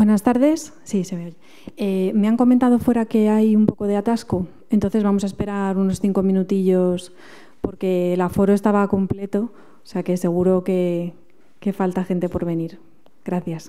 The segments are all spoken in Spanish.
Buenas tardes. Sí, se me oye. Me han comentado fuera que hay un poco de atasco, entonces vamos a esperar unos 5 minutillos porque el aforo estaba completo, o sea que seguro que falta gente por venir. Gracias.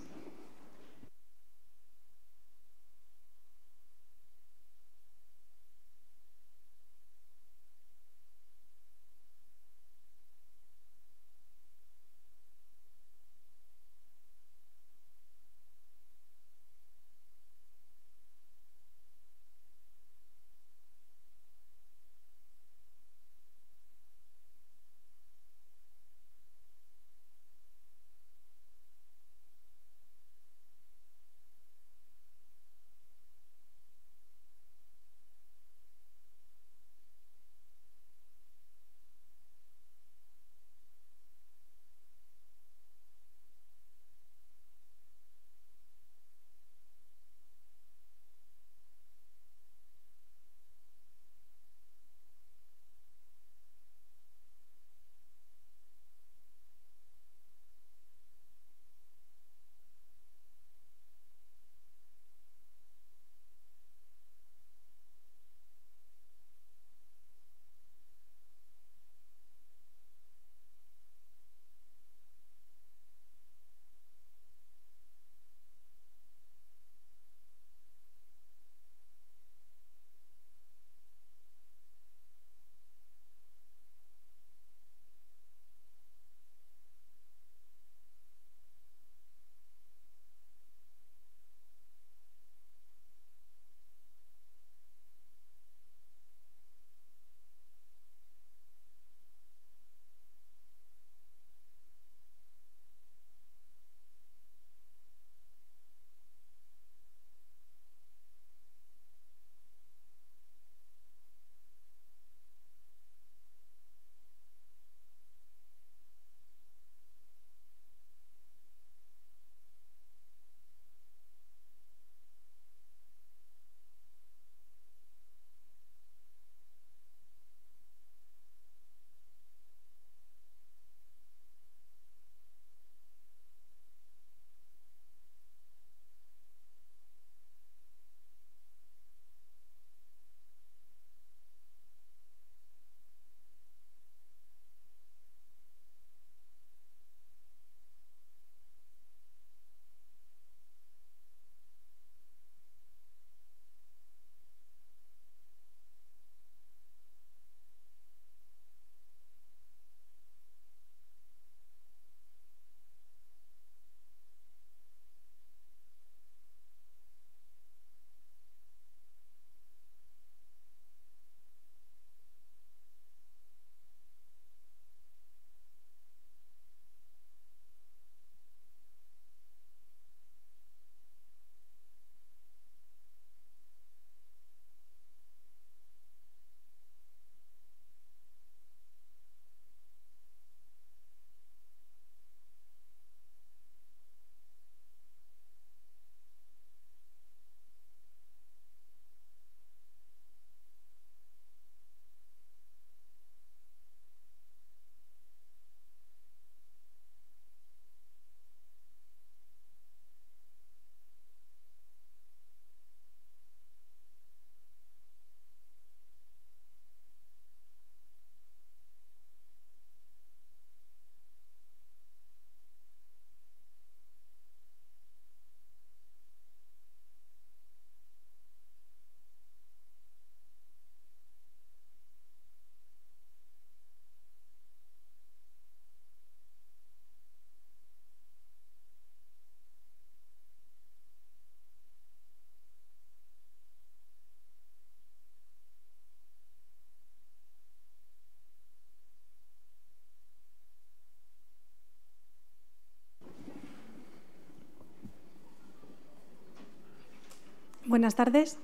Buenas tardes.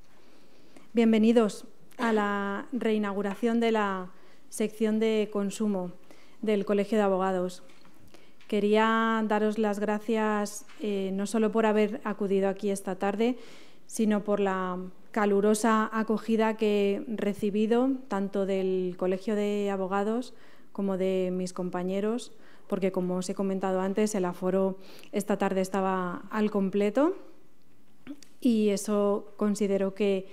Bienvenidos a la reinauguración de la sección de consumo del Colegio de Abogados. Quería daros las gracias no solo por haber acudido aquí esta tarde, sino por la calurosa acogida que he recibido tanto del Colegio de Abogados como de mis compañeros porque, como os he comentado antes, el aforo esta tarde estaba al completo y eso considero que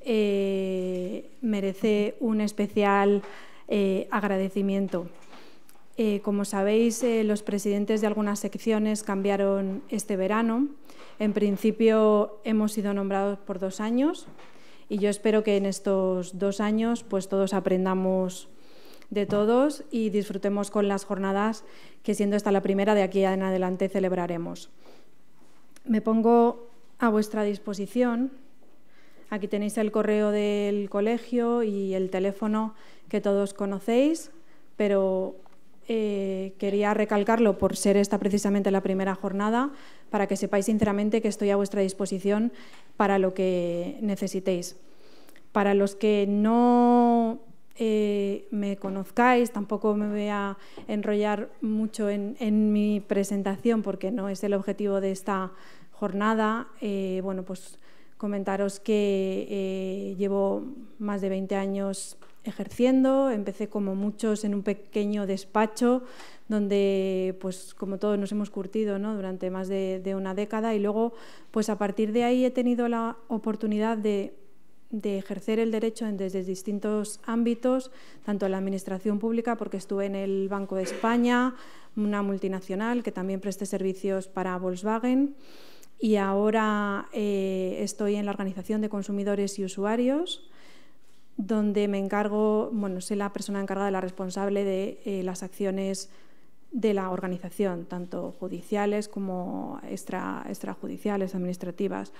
merece un especial agradecimiento. Como sabéis, los presidentes de algunas secciones cambiaron este verano. En principio hemos sido nombrados por 2 años y yo espero que en estos 2 años pues todos aprendamos de todos y disfrutemos con las jornadas que, siendo esta la primera, de aquí en adelante celebraremos. Me pongo a vuestra disposición. Aquí tenéis el correo del colegio y el teléfono que todos conocéis, pero quería recalcarlo por ser esta precisamente la primera jornada, para que sepáis sinceramente que estoy a vuestra disposición para lo que necesitéis. Para los que no me conozcáis, tampoco me voy a enrollar mucho en mi presentación, porque no es el objetivo de esta jornada. Bueno, pues comentaros que llevo más de 20 años ejerciendo. Empecé, como muchos, en un pequeño despacho donde, pues como todos, nos hemos curtido, ¿no?, durante más de una década, y luego, pues a partir de ahí he tenido la oportunidad de ejercer el derecho desde distintos ámbitos, tanto en la administración pública, porque estuve en el Banco de España, una multinacional que también presté servicios para Volkswagen, y ahora estoy en la Organización de Consumidores y Usuarios, donde me encargo, bueno, soy la persona encargada, la responsable de las acciones de la organización, tanto judiciales como extrajudiciales, administrativas.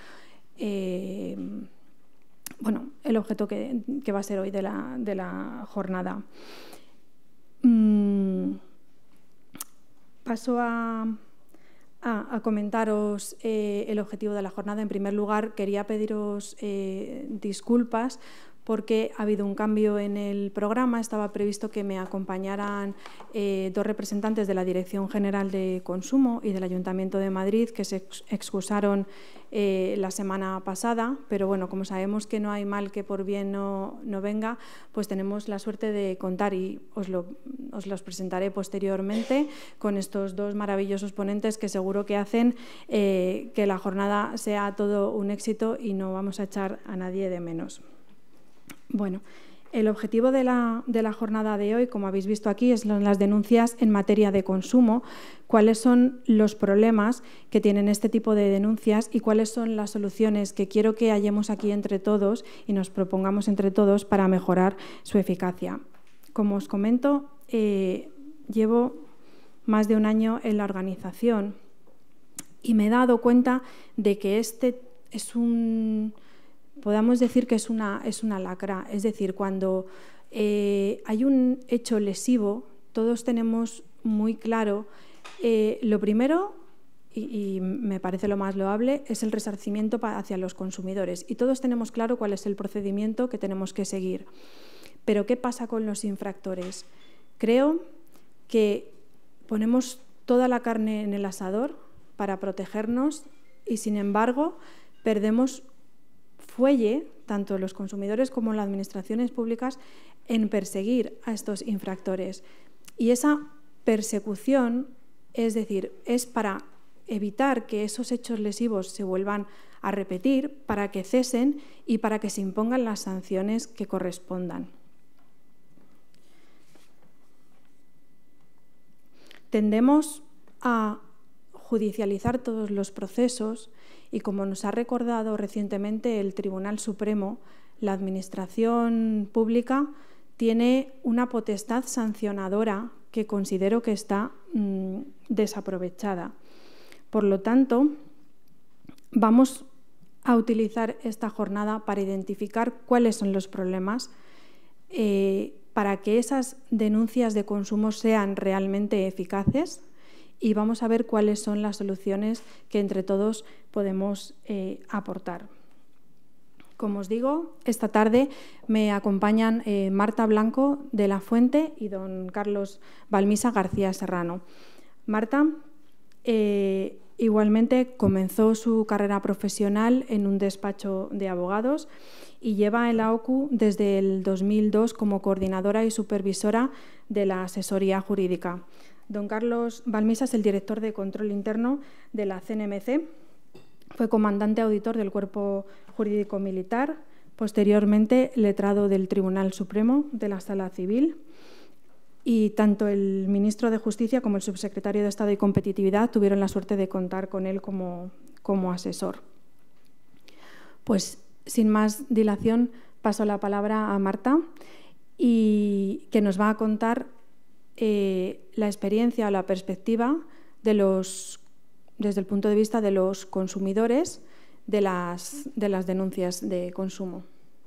Bueno, el objeto que va a ser hoy de la jornada. Paso a comentaros el objetivo de la jornada. En primer lugar, quería pediros disculpas porque ha habido un cambio en el programa. Estaba previsto que me acompañaran 2 representantes de la Dirección General de Consumo y del Ayuntamiento de Madrid, que se excusaron la semana pasada, pero bueno, como sabemos que no hay mal que por bien no venga, pues tenemos la suerte de contar, y os los presentaré posteriormente, con estos 2 maravillosos ponentes que seguro que hacen que la jornada sea todo un éxito y no vamos a echar a nadie de menos. Bueno, el objetivo de la jornada de hoy, como habéis visto aquí, son las denuncias en materia de consumo. ¿Cuáles son los problemas que tienen este tipo de denuncias y cuáles son las soluciones que quiero que hallemos aquí entre todos y nos propongamos entre todos para mejorar su eficacia? Como os comento, llevo más de 1 año en la organización y me he dado cuenta de que este es podamos decir que es una lacra. Es decir, cuando hay un hecho lesivo, todos tenemos muy claro, lo primero, y me parece lo más loable, es el resarcimiento hacia los consumidores. Y todos tenemos claro cuál es el procedimiento que tenemos que seguir. Pero ¿qué pasa con los infractores? Creo que ponemos toda la carne en el asador para protegernos y, sin embargo, perdemos fuelle, tanto los consumidores como las administraciones públicas, en perseguir a estos infractores. Y esa persecución, es decir, es para evitar que esos hechos lesivos se vuelvan a repetir, para que cesen y para que se impongan las sanciones que correspondan. Tendemos a judicializar todos los procesos y, como nos ha recordado recientemente el Tribunal Supremo, la Administración Pública tiene una potestad sancionadora que considero que está desaprovechada. Por lo tanto, vamos a utilizar esta jornada para identificar cuáles son los problemas, para que esas denuncias de consumo sean realmente eficaces, y vamos a ver cuáles son las soluciones que entre todos podemos aportar. Como os digo, esta tarde me acompañan Marta Blanco de la Fuente y don Carlos Balmisa García Serrano. Marta igualmente comenzó su carrera profesional en un despacho de abogados y lleva en la OCU desde el 2002 como coordinadora y supervisora de la asesoría jurídica. Don Carlos Balmisa es el director de Control Interno de la CNMC. Fue comandante auditor del Cuerpo Jurídico Militar, posteriormente letrado del Tribunal Supremo de la Sala Civil, y tanto el ministro de Justicia como el subsecretario de Estado y Competitividad tuvieron la suerte de contar con él como asesor. Pues sin más dilación paso la palabra a Marta, y que nos va a contar la experiencia o la perspectiva desde el punto de vista de los consumidores de las denuncias de consumo.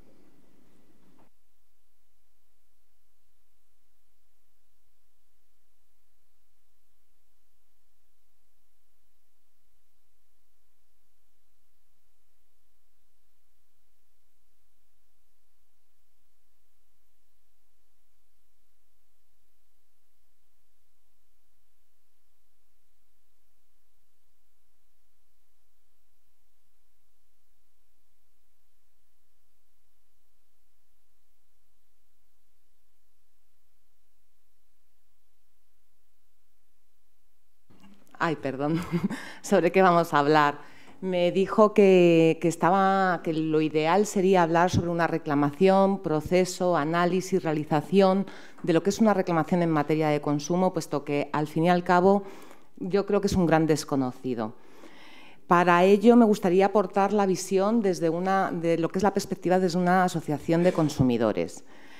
Ay, perdón, ¿sobre qué vamos a hablar? Me dijo que lo ideal sería hablar sobre una reclamación, proceso, análisis, realización de lo que es una reclamación en materia de consumo, puesto que, al fin y al cabo, yo creo que es un gran desconocido. Para ello, me gustaría aportar la visión de lo que es la perspectiva desde una asociación de consumidores.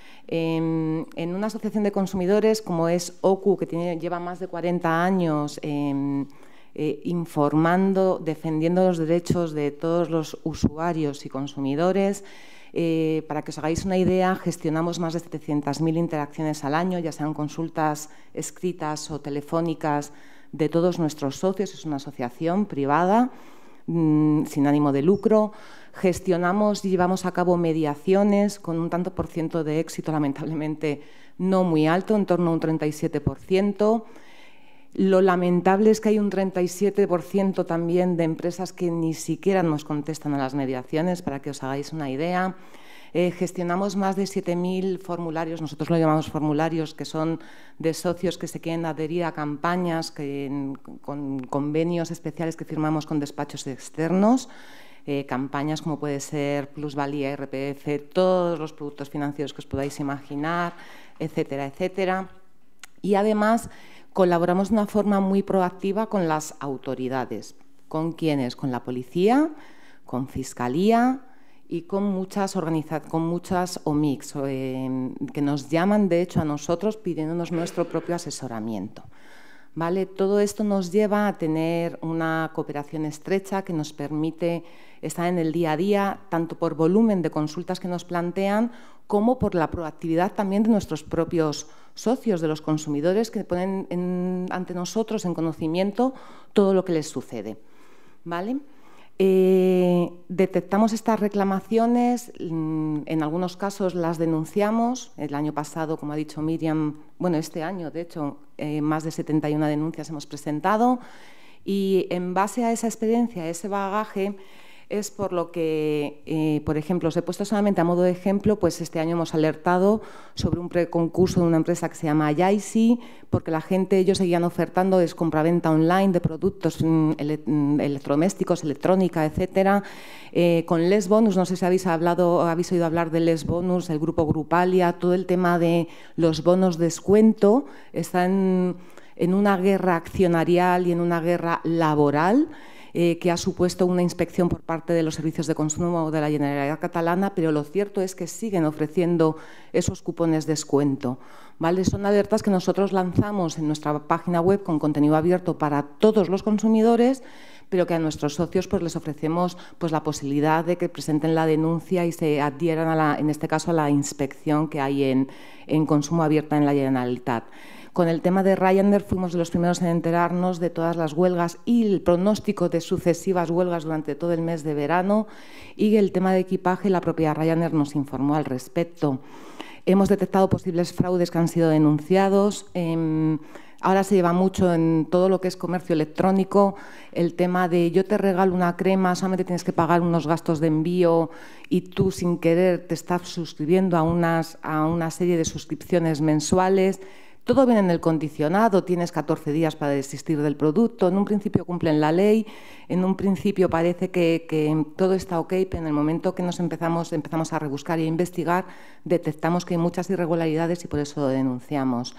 En una asociación de consumidores como es OCU, que lleva más de 40 años informando, defendiendo los derechos de todos los usuarios y consumidores, para que os hagáis una idea, gestionamos más de 700.000 interacciones al año, ya sean consultas escritas o telefónicas de todos nuestros socios. Es una asociación privada sin ánimo de lucro. Gestionamos y llevamos a cabo mediaciones con un tanto por ciento de éxito, lamentablemente no muy alto, en torno a un 37%. Lo lamentable es que hay un 37% también de empresas que ni siquiera nos contestan a las mediaciones, para que os hagáis una idea. Gestionamos más de 7.000 formularios, nosotros lo llamamos formularios, que son de socios que se quieren adherir a campañas con convenios especiales que firmamos con despachos externos. Campañas como puede ser plusvalía, IRPF, todos los productos financieros que os podáis imaginar, etcétera, etcétera. Y además colaboramos de una forma muy proactiva con las autoridades. ¿Con quiénes? Con la policía, con Fiscalía y con muchas OMICs que nos llaman, de hecho, a nosotros pidiéndonos nuestro propio asesoramiento. ¿Vale? Todo esto nos lleva a tener una cooperación estrecha que nos permite estar en el día a día, tanto por volumen de consultas que nos plantean, como por la proactividad también de nuestros propios socios, de los consumidores, que ponen ante nosotros en conocimiento todo lo que les sucede. ¿Vale? Detectamos estas reclamaciones, en algunos casos las denunciamos. El año pasado, como ha dicho Miriam, bueno, este año, de hecho, más de 71 denuncias hemos presentado, y en base a esa experiencia, a ese bagaje, es por lo que, por ejemplo, os he puesto solamente a modo de ejemplo, pues este año hemos alertado sobre un preconcurso de una empresa que se llama Yaisi, porque ellos seguían ofertando compraventa online de productos electrodomésticos, electrónica, etcétera, con Les Bonus. No sé si habéis oído hablar de Les Bonus, el grupo Grupalia. Todo el tema de los bonos descuento está en una guerra accionarial y en una guerra laboral, que ha supuesto una inspección por parte de los servicios de consumo de la Generalitat catalana, pero lo cierto es que siguen ofreciendo esos cupones de descuento. ¿Vale? Son alertas que nosotros lanzamos en nuestra página web con contenido abierto para todos los consumidores, pero que a nuestros socios pues, les ofrecemos pues, la posibilidad de que presenten la denuncia y se adhieran, en este caso, a la inspección que hay en consumo abierta en la Generalitat. Con el tema de Ryanair fuimos de los primeros en enterarnos de todas las huelgas y el pronóstico de sucesivas huelgas durante todo el mes de verano, y el tema de equipaje, la propia Ryanair nos informó al respecto. Hemos detectado posibles fraudes que han sido denunciados. Ahora se lleva mucho en todo lo que es comercio electrónico el tema de yo te regalo una crema, solamente tienes que pagar unos gastos de envío y tú sin querer te estás suscribiendo a una serie de suscripciones mensuales. todo viene en el condicionado, tienes 14 días para desistir del producto, en un principio cumplen la ley, en un principio parece que todo está ok, pero en el momento que nos empezamos a rebuscar y a investigar, detectamos que hay muchas irregularidades y por eso lo denunciamos.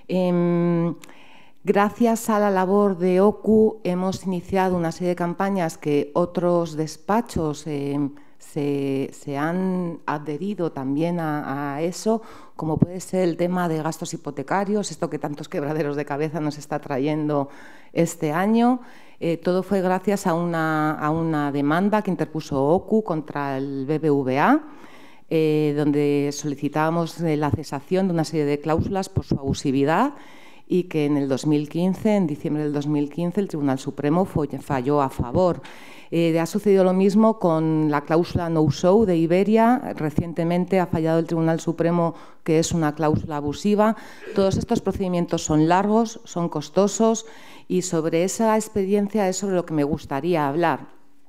Gracias a la labor de OCU hemos iniciado una serie de campañas que otros despachos se han adherido también a eso, como puede ser el tema de gastos hipotecarios, esto que tantos quebraderos de cabeza nos está trayendo este año. Todo fue gracias a una demanda que interpuso OCU contra el BBVA, donde solicitábamos la cesación de una serie de cláusulas por su abusividad y que en el 2015, en diciembre del 2015, el Tribunal Supremo falló a favor. Ha sucedido lo mismo con la cláusula no-show de Iberia. Recientemente ha fallado el Tribunal Supremo, que es una cláusula abusiva. Todos estos procedimientos son largos, son costosos y sobre esa experiencia es sobre lo que me gustaría hablar.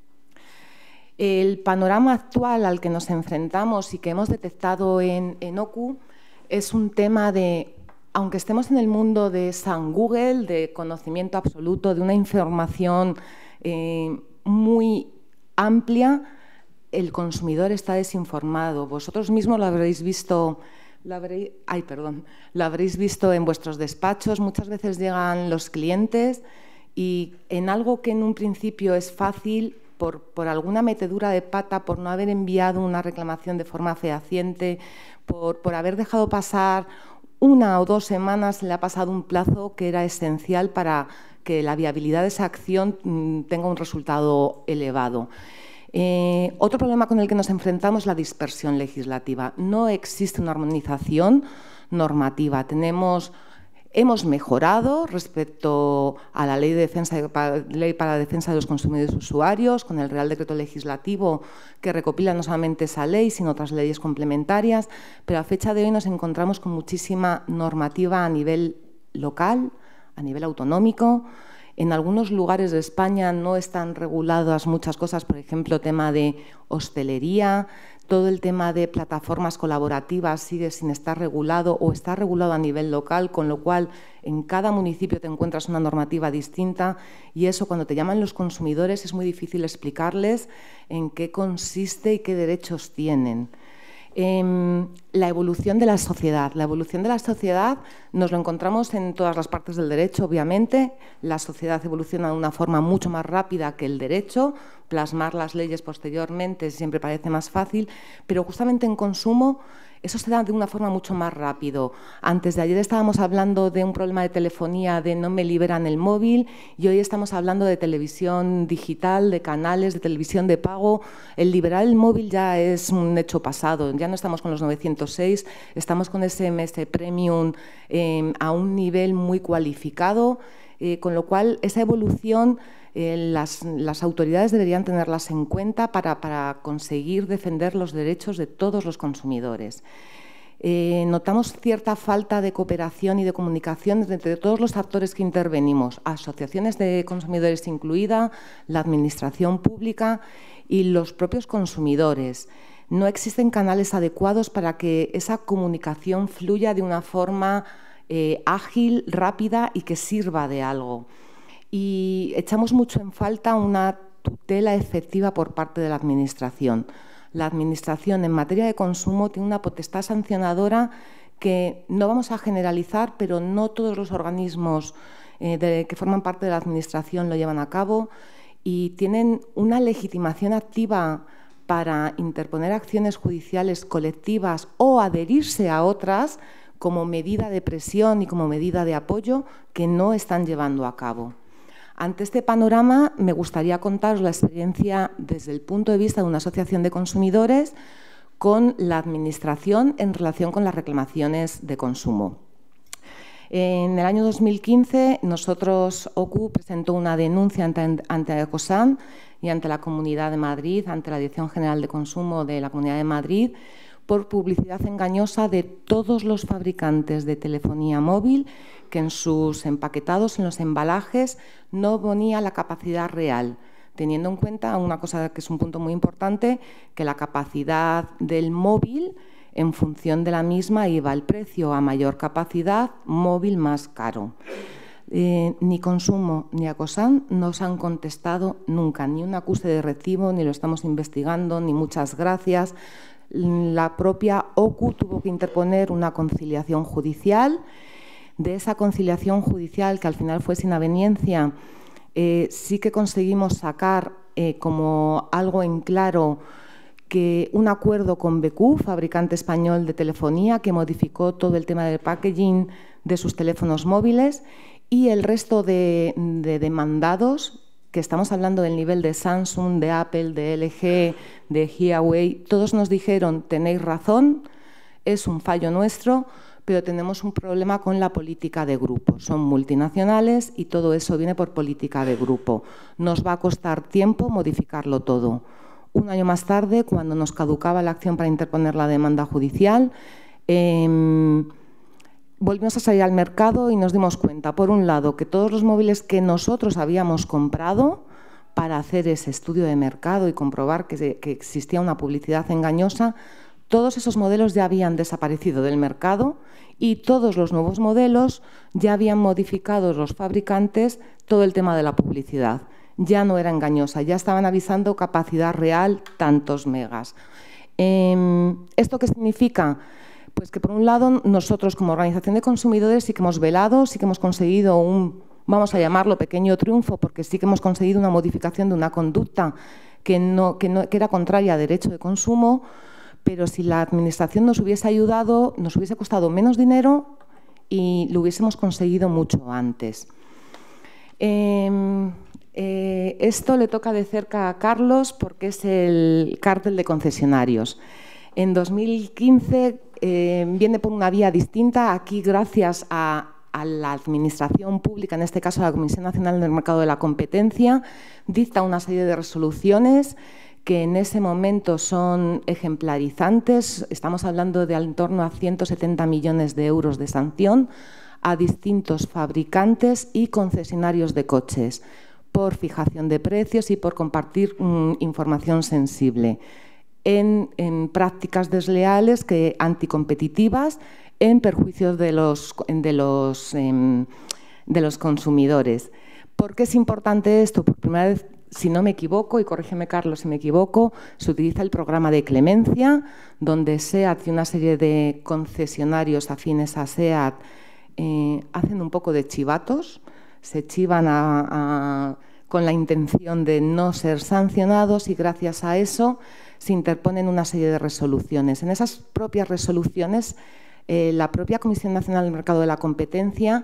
El panorama actual al que nos enfrentamos y que hemos detectado en OCU es un tema de, aunque estemos en el mundo de San Google, de conocimiento absoluto, de una información muy amplia, el consumidor está desinformado. Vosotros mismos lo habréis visto, lo habréis visto en vuestros despachos. Muchas veces llegan los clientes y en algo que en un principio es fácil, por alguna metedura de pata, por no haber enviado una reclamación de forma fehaciente, por haber dejado pasar 1 o 2 semanas, le ha pasado un plazo que era esencial para que la viabilidad de esa acción tenga un resultado elevado. Otro problema con el que nos enfrentamos es la dispersión legislativa. No existe una armonización normativa. Hemos mejorado respecto a la Ley para la Defensa de los Consumidores y Usuarios, con el Real Decreto Legislativo que recopila no solamente esa ley, sino otras leyes complementarias, pero a fecha de hoy nos encontramos con muchísima normativa a nivel local, a nivel autonómico. En algunos lugares de España no están reguladas muchas cosas, por ejemplo, tema de hostelería. Todo el tema de plataformas colaborativas sigue sin estar regulado o está regulado a nivel local, con lo cual en cada municipio te encuentras una normativa distinta y eso, cuando te llaman los consumidores, es muy difícil explicarles en qué consiste y qué derechos tienen. La evolución de la sociedad. La evolución de la sociedad nos lo encontramos en todas las partes del derecho, obviamente. La sociedad evoluciona de una forma mucho más rápida que el derecho. Plasmar las leyes posteriormente siempre parece más fácil, pero justamente en consumo eso se da de una forma mucho más rápido. Antes de ayer estábamos hablando de un problema de telefonía, de no me liberan el móvil, y hoy estamos hablando de televisión digital, de canales, de televisión de pago. El liberar el móvil ya es un hecho pasado, ya no estamos con los 906, estamos con SMS Premium a un nivel muy cualificado, con lo cual esa evolución las autoridades deberían tenerlas en cuenta para conseguir defender los derechos de todos los consumidores. Notamos cierta falta de cooperación y de comunicación entre todos los actores que intervenimos, asociaciones de consumidores incluida, la administración pública y los propios consumidores. No existen canales adecuados para que esa comunicación fluya de una forma ágil, rápida y que sirva de algo. Y echamos mucho en falta una tutela efectiva por parte de la Administración. La Administración en materia de consumo tiene una potestad sancionadora que no vamos a generalizar, pero no todos los organismos que forman parte de la Administración lo llevan a cabo y tienen una legitimación activa para interponer acciones judiciales colectivas o adherirse a otras como medida de presión y como medida de apoyo que no están llevando a cabo. Ante este panorama, me gustaría contaros la experiencia desde el punto de vista de una asociación de consumidores con la Administración en relación con las reclamaciones de consumo. En el año 2015, OCU presentó una denuncia ante Ecosan y ante la Comunidad de Madrid, ante la Dirección General de Consumo de la Comunidad de Madrid, por publicidad engañosa de todos los fabricantes de telefonía móvil que en sus empaquetados, en los embalajes, no ponía la capacidad real, teniendo en cuenta una cosa que es un punto muy importante, que la capacidad del móvil En función de la misma iba el precio a mayor capacidad, móvil más caro. Ni Consumo ni Acosan nos han contestado nunca, ni un acuse de recibo, ni lo estamos investigando, ni muchas gracias. La propia OCU tuvo que interponer una conciliación judicial. De esa conciliación judicial, que al final fue sin aveniencia, sí que conseguimos sacar como algo en claro que un acuerdo con BQ, fabricante español de telefonía, que modificó todo el tema del packaging de sus teléfonos móviles, y el resto de demandados, que estamos hablando del nivel de Samsung, de Apple, de LG, de Huawei, todos nos dijeron, tenéis razón, es un fallo nuestro, pero tenemos un problema con la política de grupo. Son multinacionales y todo eso viene por política de grupo. Nos va a costar tiempo modificarlo todo. Un año más tarde, cuando nos caducaba la acción para interponer la demanda judicial, volvimos a salir al mercado y nos dimos cuenta, por un lado, que todos los móviles que nosotros habíamos comprado para hacer ese estudio de mercado y comprobar que existía una publicidad engañosa, todos esos modelos ya habían desaparecido del mercado y todos los nuevos modelos ya habían modificado los fabricantes todo el tema de la publicidad. Ya no era engañosa, ya estaban avisando capacidad real, tantos megas. ¿Esto qué significa? Pues que, por un lado, nosotros como organización de consumidores sí que hemos velado, sí que hemos conseguido un, vamos a llamarlo, pequeño triunfo, porque sí que hemos conseguido una modificación de una conducta que era contraria a derecho de consumo, pero si la Administración nos hubiese ayudado, nos hubiese costado menos dinero y lo hubiésemos conseguido mucho antes. Esto le toca de cerca a Carlos porque es el cártel de concesionarios. En 2015 viene por una vía distinta. Aquí, gracias a la Administración Pública, en este caso a la Comisión Nacional del Mercado de la Competencia, dicta una serie de resoluciones que en ese momento son ejemplarizantes. Estamos hablando de en torno a 170 millones de euros de sanción a distintos fabricantes y concesionarios de coches por fijación de precios y por compartir información sensible en prácticas desleales, anticompetitivas, en perjuicio de los consumidores. ¿Por qué es importante esto? Por primera vez, si no me equivoco, y corrígeme Carlos si me equivoco, se utiliza el programa de clemencia, donde SEAT y una serie de concesionarios afines a SEAT hacen un poco de chivatos, se chivan con la intención de no ser sancionados y gracias a eso se interponen una serie de resoluciones. En esas propias resoluciones, la propia Comisión Nacional del Mercado de la Competencia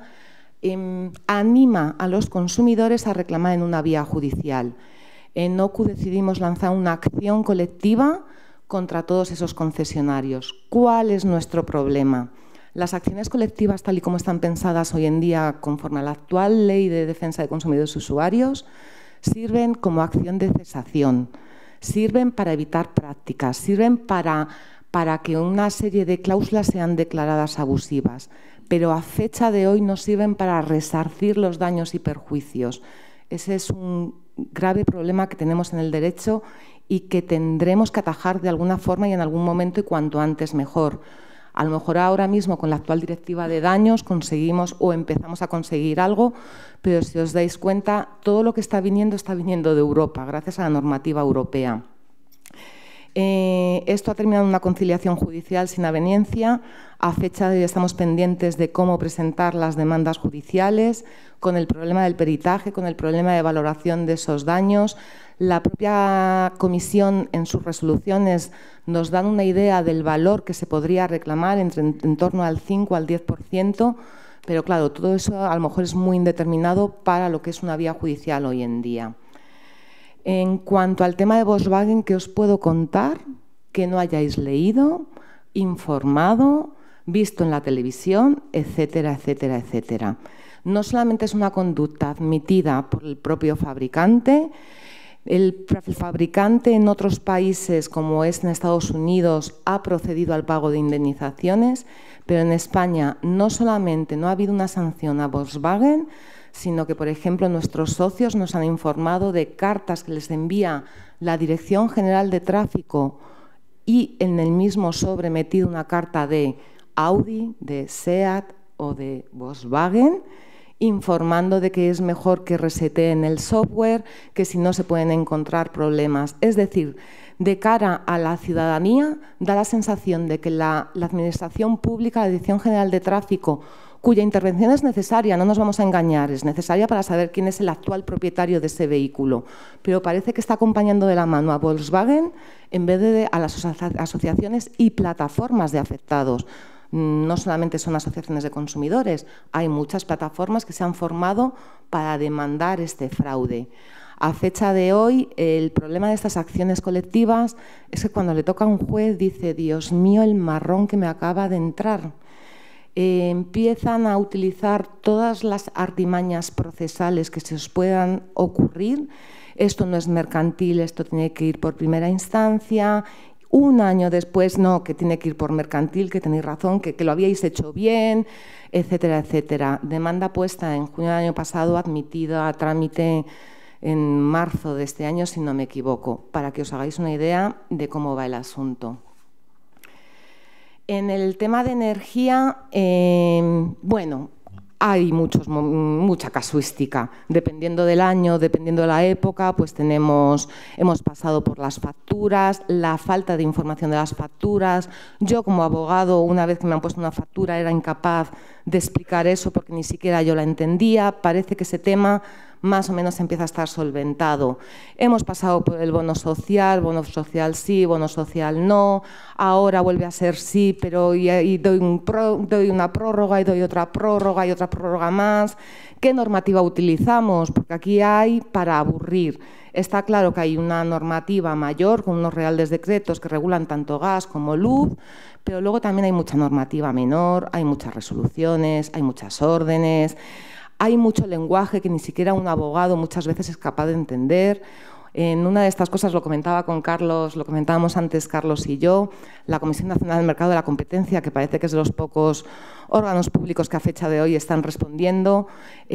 anima a los consumidores a reclamar en una vía judicial. En OCU decidimos lanzar una acción colectiva contra todos esos concesionarios. ¿Cuál es nuestro problema? Las acciones colectivas, tal y como están pensadas hoy en día conforme a la actual Ley de Defensa de Consumidores y Usuarios, sirven como acción de cesación, sirven para evitar prácticas, sirven para que una serie de cláusulas sean declaradas abusivas, pero a fecha de hoy no sirven para resarcir los daños y perjuicios. Ese es un grave problema que tenemos en el derecho y que tendremos que atajar de alguna forma y en algún momento y cuanto antes mejor. A lo mejor ahora mismo con la actual directiva de daños conseguimos o empezamos a conseguir algo, pero si os dais cuenta, todo lo que está viniendo de Europa, gracias a la normativa europea. Esto ha terminado en una conciliación judicial sin aveniencia. A fecha de hoy estamos pendientes de cómo presentar las demandas judiciales, con el problema del peritaje, con el problema de valoración de esos daños. La propia comisión en sus resoluciones nos dan una idea del valor que se podría reclamar en torno al 5 al 10%, pero claro, todo eso a lo mejor es muy indeterminado para lo que es una vía judicial hoy en día. En cuanto al tema de Volkswagen, ¿qué os puedo contar que no hayáis leído, informado, visto en la televisión, etcétera, etcétera, etcétera? No solamente es una conducta admitida por el propio fabricante. El fabricante en otros países, como es en Estados Unidos, ha procedido al pago de indemnizaciones, pero en España no solamente no ha habido una sanción a Volkswagen, sino que, por ejemplo, nuestros socios nos han informado de cartas que les envía la Dirección General de Tráfico y en el mismo sobre metido una carta de Audi, de SEAT o de Volkswagen, informando de que es mejor que reseteen el software, que si no se pueden encontrar problemas. Es decir, de cara a la ciudadanía, da la sensación de que la Administración Pública, la Dirección General de Tráfico, cuya intervención es necesaria, no nos vamos a engañar, es necesaria para saber quién es el actual propietario de ese vehículo, pero parece que está acompañando de la mano a Volkswagen en vez de a las asociaciones y plataformas de afectados. No solamente son asociaciones de consumidores, hay muchas plataformas que se han formado para demandar este fraude. A fecha de hoy, el problema de estas acciones colectivas es que cuando le toca a un juez dice, Dios mío, el marrón que me acaba de entrar. Empiezan a utilizar todas las artimañas procesales que se os puedan ocurrir. Esto no es mercantil, esto tiene que ir por primera instancia. Un año después, no, que tiene que ir por mercantil, que tenéis razón, que lo habíais hecho bien, etcétera, etcétera. Demanda puesta en junio del año pasado, admitida a trámite en marzo de este año, si no me equivoco, para que os hagáis una idea de cómo va el asunto. En el tema de energía, bueno, hay mucha casuística. Dependiendo del año, dependiendo de la época, pues hemos pasado por las facturas, la falta de información de las facturas. Yo, como abogado, una vez que me han puesto una factura, era incapaz de explicar eso porque ni siquiera yo la entendía. Parece que ese tema más o menos empieza a estar solventado. Hemos pasado por el bono social sí, bono social no, ahora vuelve a ser sí, pero y doy una prórroga y doy otra prórroga y otra prórroga más. ¿Qué normativa utilizamos? Porque aquí hay para aburrir. Está claro que hay una normativa mayor con unos reales decretos que regulan tanto gas como luz, pero luego también hay mucha normativa menor, hay muchas resoluciones, hay muchas órdenes. Hay mucho lenguaje que ni siquiera un abogado muchas veces es capaz de entender. En una de estas cosas lo comentaba con Carlos, lo comentábamos antes Carlos y yo, la Comisión Nacional del Mercado de la Competencia, que parece que es de los pocos órganos públicos que a fecha de hoy están respondiendo,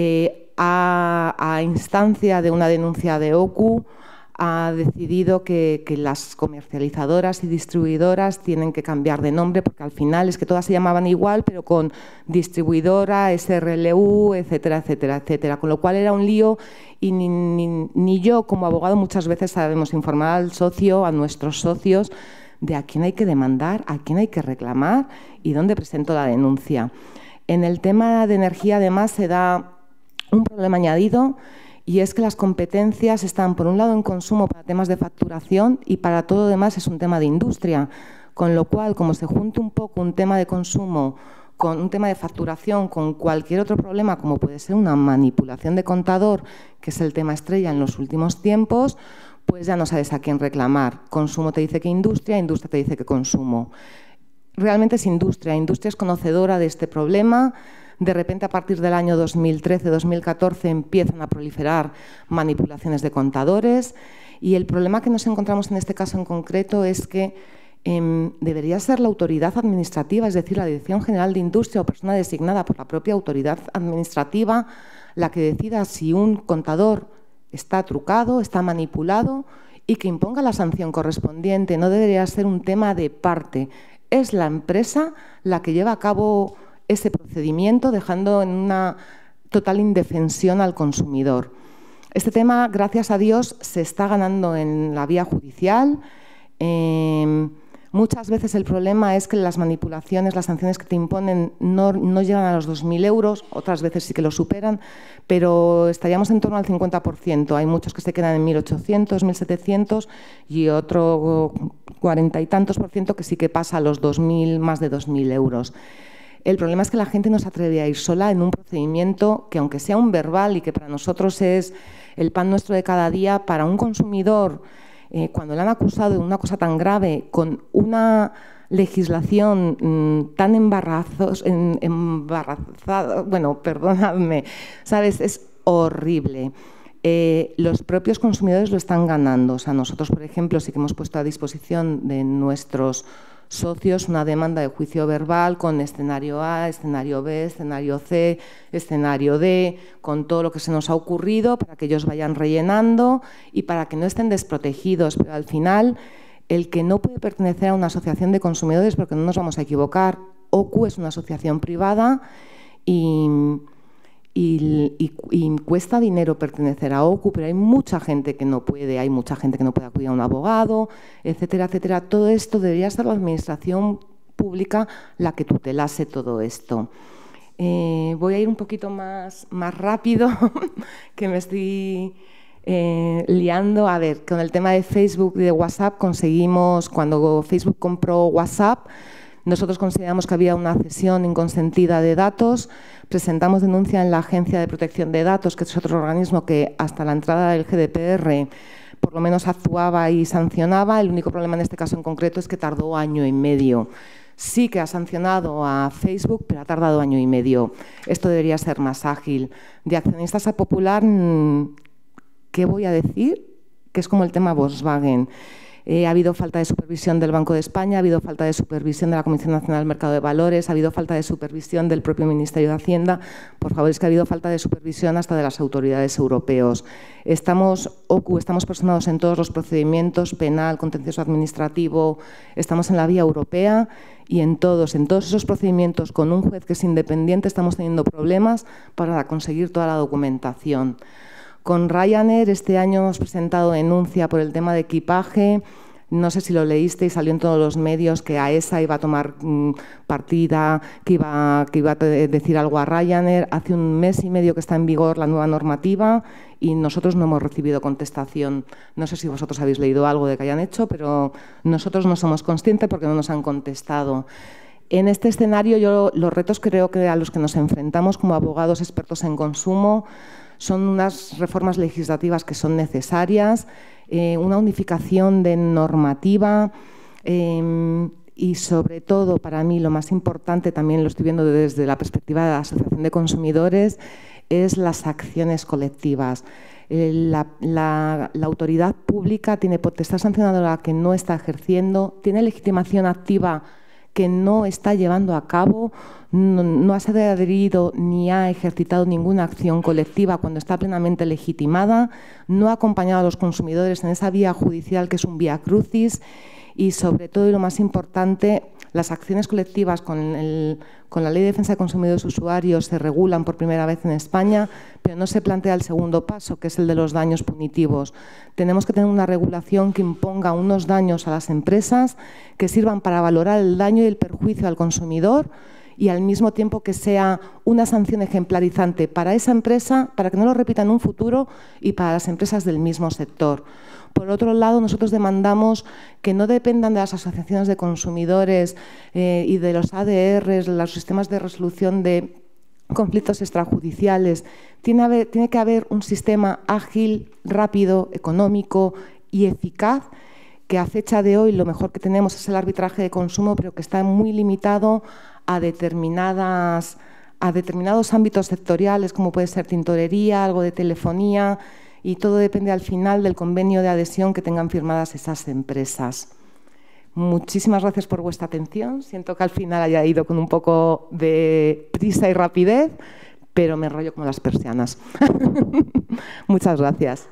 a instancia de una denuncia de OCU, ha decidido que las comercializadoras y distribuidoras tienen que cambiar de nombre porque al final es que todas se llamaban igual, pero con distribuidora, SRLU, etcétera, etcétera, etcétera. Con lo cual era un lío y ni yo como abogado muchas veces sabemos informar al socio, a nuestros socios, de a quién hay que demandar, a quién hay que reclamar y dónde presento la denuncia. En el tema de energía, además, se da un problema añadido. Y es que las competencias están, por un lado, en consumo para temas de facturación y para todo lo demás es un tema de industria. Con lo cual, como se junta un poco un tema de consumo con un tema de facturación, con cualquier otro problema, como puede ser una manipulación de contador, que es el tema estrella en los últimos tiempos, pues ya no sabes a quién reclamar. Consumo te dice que industria, industria te dice que consumo. Realmente es industria. Industria es conocedora de este problema. De repente, a partir del año 2013-2014, empiezan a proliferar manipulaciones de contadores y el problema que nos encontramos en este caso en concreto es que debería ser la autoridad administrativa, es decir, la Dirección General de Industria o persona designada por la propia autoridad administrativa, la que decida si un contador está trucado, está manipulado y que imponga la sanción correspondiente. No debería ser un tema de parte. Es la empresa la que lleva a cabo ese procedimiento, dejando en una total indefensión al consumidor. Este tema, gracias a Dios, se está ganando en la vía judicial. Muchas veces el problema es que las manipulaciones, las sanciones que te imponen no llegan a los 2.000 euros, otras veces sí que lo superan, pero estaríamos en torno al 50%. Hay muchos que se quedan en 1.800, 1.700 y otro 40 y tantos % que sí que pasa a los 2.000, más de 2.000 euros. El problema es que la gente no se atreve a ir sola en un procedimiento que, aunque sea un verbal y que para nosotros es el pan nuestro de cada día, para un consumidor, cuando le han acusado de una cosa tan grave, con una legislación tan embarazada, bueno, perdonadme, ¿sabes? Es horrible. Los propios consumidores lo están ganando. O sea, nosotros, por ejemplo, sí que hemos puesto a disposición de nuestros socios una demanda de juicio verbal con escenario A, escenario B, escenario C, escenario D, con todo lo que se nos ha ocurrido para que ellos vayan rellenando y para que no estén desprotegidos. Pero al final el que no puede pertenecer a una asociación de consumidores, porque no nos vamos a equivocar. OCU es una asociación privada y cuesta dinero pertenecer a OCU, pero hay mucha gente que no puede, acudir a un abogado, etcétera, etcétera. Todo esto debería ser la administración pública la que tutelase todo esto. Voy a ir un poquito más rápido, que me estoy liando. A ver, con el tema de Facebook y de WhatsApp conseguimos, cuando Facebook compró WhatsApp, nosotros consideramos que había una cesión inconsentida de datos, presentamos denuncia en la Agencia de Protección de Datos, que es otro organismo que hasta la entrada del GDPR por lo menos actuaba y sancionaba. El único problema en este caso en concreto es que tardó 1 año y medio. Sí que ha sancionado a Facebook, pero ha tardado 1 año y medio. Esto debería ser más ágil. De Accionistas a Popular, ¿qué voy a decir? Que es como el tema Volkswagen. Ha habido falta de supervisión del Banco de España, ha habido falta de supervisión de la Comisión Nacional del Mercado de Valores, ha habido falta de supervisión del propio Ministerio de Hacienda. Por favor, es que ha habido falta de supervisión hasta de las autoridades europeos. OCU, estamos personados en todos los procedimientos, penal, contencioso administrativo, estamos en la vía europea y en todos esos procedimientos con un juez que es independiente estamos teniendo problemas para conseguir toda la documentación. Con Ryanair este año hemos presentado denuncia por el tema de equipaje. No sé si lo leíste y salió en todos los medios que AESA iba a tomar partida, que iba a decir algo a Ryanair. Hace 1 mes y medio que está en vigor la nueva normativa y nosotros no hemos recibido contestación. No sé si vosotros habéis leído algo de que hayan hecho, pero nosotros no somos conscientes porque no nos han contestado. En este escenario, los retos creo que a los que nos enfrentamos como abogados expertos en consumo son unas reformas legislativas que son necesarias, una unificación de normativa y, sobre todo, para mí lo más importante, también lo estoy viendo desde la perspectiva de la Asociación de Consumidores, es las acciones colectivas. La autoridad pública tiene potestad sancionadora que no está ejerciendo, tiene legitimación activa que no está llevando a cabo, no ha adherido ni ha ejercitado ninguna acción colectiva cuando está plenamente legitimada, no ha acompañado a los consumidores en esa vía judicial que es un vía crucis y, sobre todo, y lo más importante, las acciones colectivas con la Ley de Defensa de Consumidores y Usuarios se regulan por primera vez en España, pero no se plantea el segundo paso, que es el de los daños punitivos. Tenemos que tener una regulación que imponga unos daños a las empresas que sirvan para valorar el daño y el perjuicio al consumidor y, al mismo tiempo, que sea una sanción ejemplarizante para esa empresa, para que no lo repita en un futuro, y para las empresas del mismo sector. Por otro lado, nosotros demandamos que no dependan de las asociaciones de consumidores y de los ADRs, los sistemas de resolución de conflictos extrajudiciales. Tiene que haber un sistema ágil, rápido, económico y eficaz, que a fecha de hoy lo mejor que tenemos es el arbitraje de consumo, pero que está muy limitado a determinados ámbitos sectoriales, como puede ser tintorería, algo de telefonía, y todo depende al final del convenio de adhesión que tengan firmadas esas empresas. Muchísimas gracias por vuestra atención. Siento que al final haya ido con un poco de prisa y rapidez, pero me enrollo como las persianas. Muchas gracias.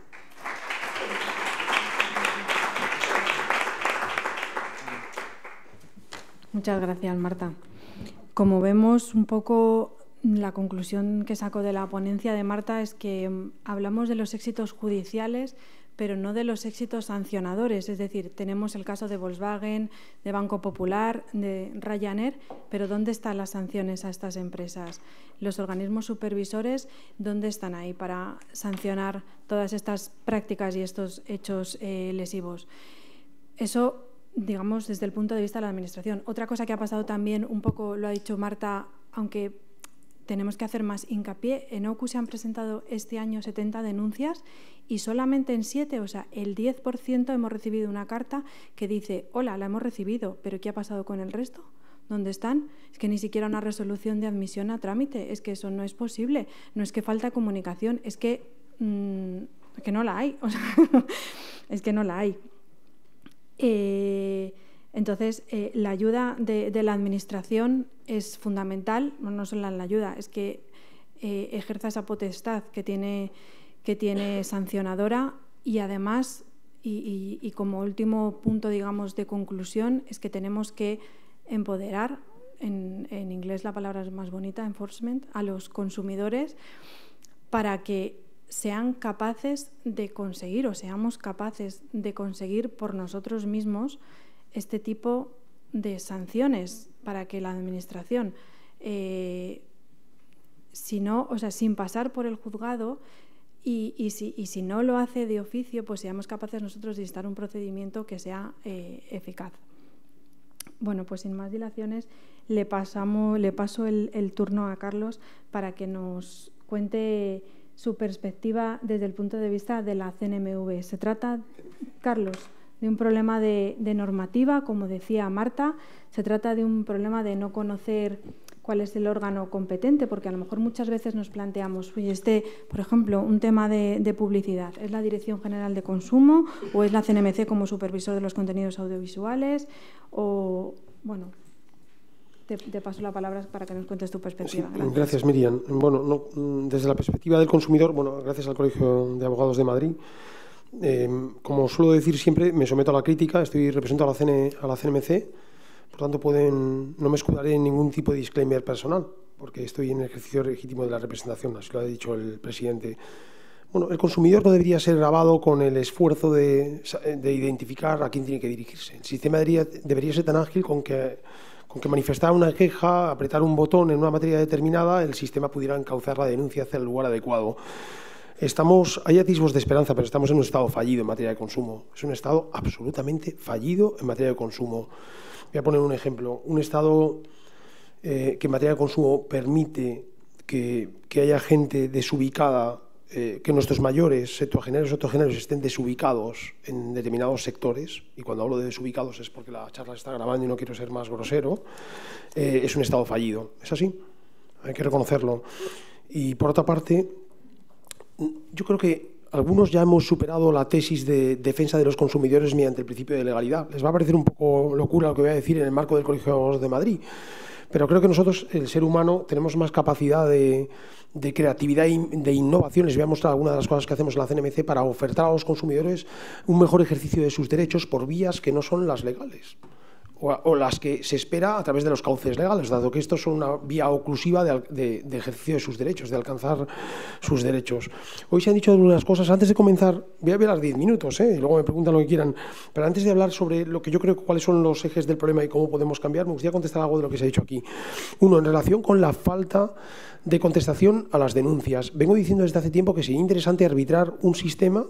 Muchas gracias, Marta. Como vemos, un poco la conclusión que saco de la ponencia de Marta es que hablamos de los éxitos judiciales, pero no de los éxitos sancionadores. Es decir, tenemos el caso de Volkswagen, de Banco Popular, de Ryanair, pero ¿dónde están las sanciones a estas empresas? Los organismos supervisores, ¿dónde están ahí para sancionar todas estas prácticas y estos hechos lesivos? Eso, digamos, desde el punto de vista de la Administración. Otra cosa que ha pasado también, un poco lo ha dicho Marta, aunque tenemos que hacer más hincapié, en OCU se han presentado este año 70 denuncias y solamente en 7, o sea, el 10% hemos recibido una carta que dice: hola, la hemos recibido, pero ¿qué ha pasado con el resto? ¿Dónde están? Es que ni siquiera una resolución de admisión a trámite, es que eso no es posible, no es que falta comunicación, es que no la hay, o sea, es que no la hay. Entonces, la ayuda de la Administración es fundamental, no solo la ayuda, es que ejerza esa potestad que tiene sancionadora y, además, Y como último punto, digamos, de conclusión, es que tenemos que empoderar, en inglés la palabra es más bonita, enforcement, a los consumidores para que sean capaces de conseguir o seamos capaces de conseguir por nosotros mismos este tipo de sanciones, para que la Administración, si no, o sea, sin pasar por el juzgado, y si no lo hace de oficio, pues seamos capaces nosotros de instar un procedimiento que sea eficaz. Bueno, pues sin más dilaciones, le paso el turno a Carlos para que nos cuente su perspectiva desde el punto de vista de la CNMV. Se trata, Carlos, de un problema de normativa, como decía Marta, se trata de un problema de no conocer cuál es el órgano competente, porque a lo mejor muchas veces nos planteamos, oye, por ejemplo, un tema de publicidad, ¿es la Dirección General de Consumo o es la CNMC como supervisor de los contenidos audiovisuales? O, bueno, te paso la palabra para que nos cuentes tu perspectiva. Sí, gracias, Miriam. Bueno, desde la perspectiva del consumidor, bueno, gracias al Colegio de Abogados de Madrid, como suelo decir siempre, me someto a la crítica, represento a la CNMC. Por tanto, no me escudaré en ningún tipo de disclaimer personal, porque estoy en el ejercicio legítimo de la representación, así lo ha dicho el presidente. Bueno, el consumidor no debería ser grabado con el esfuerzo de identificar a quién tiene que dirigirse. El sistema debería ser tan ágil con que manifestar una queja, apretar un botón en una materia determinada, el sistema pudiera encauzar la denuncia hacia el lugar adecuado. Hay atisbos de esperanza, pero estamos en un estado fallido en materia de consumo. Es un estado absolutamente fallido en materia de consumo. Voy a poner un ejemplo. Un Estado que en materia de consumo permite que haya gente desubicada, que nuestros mayores, septuagenarios, octogenarios, estén desubicados en determinados sectores, y cuando hablo de desubicados es porque la charla se está grabando y no quiero ser más grosero, es un Estado fallido. Es así, hay que reconocerlo. Y por otra parte, yo creo que algunos ya hemos superado la tesis de defensa de los consumidores mediante el principio de legalidad. Les va a parecer un poco locura lo que voy a decir en el marco del Colegio de Abogados de Madrid, pero creo que nosotros, el ser humano, tenemos más capacidad de creatividad y de innovación. Les voy a mostrar algunas de las cosas que hacemos en la CNMC para ofertar a los consumidores un mejor ejercicio de sus derechos por vías que no son las legales, o las que se espera a través de los cauces legales, dado que esto es una vía oclusiva de ejercicio de sus derechos, de alcanzar sus derechos. Hoy se han dicho algunas cosas. Antes de comenzar, voy a hablar 10 minutos, y luego me preguntan lo que quieran, pero antes de hablar sobre lo que yo creo cuáles son los ejes del problema y cómo podemos cambiar, me gustaría contestar algo de lo que se ha dicho aquí. Uno, en relación con la falta de contestación a las denuncias. Vengo diciendo desde hace tiempo que sería interesante arbitrar un sistema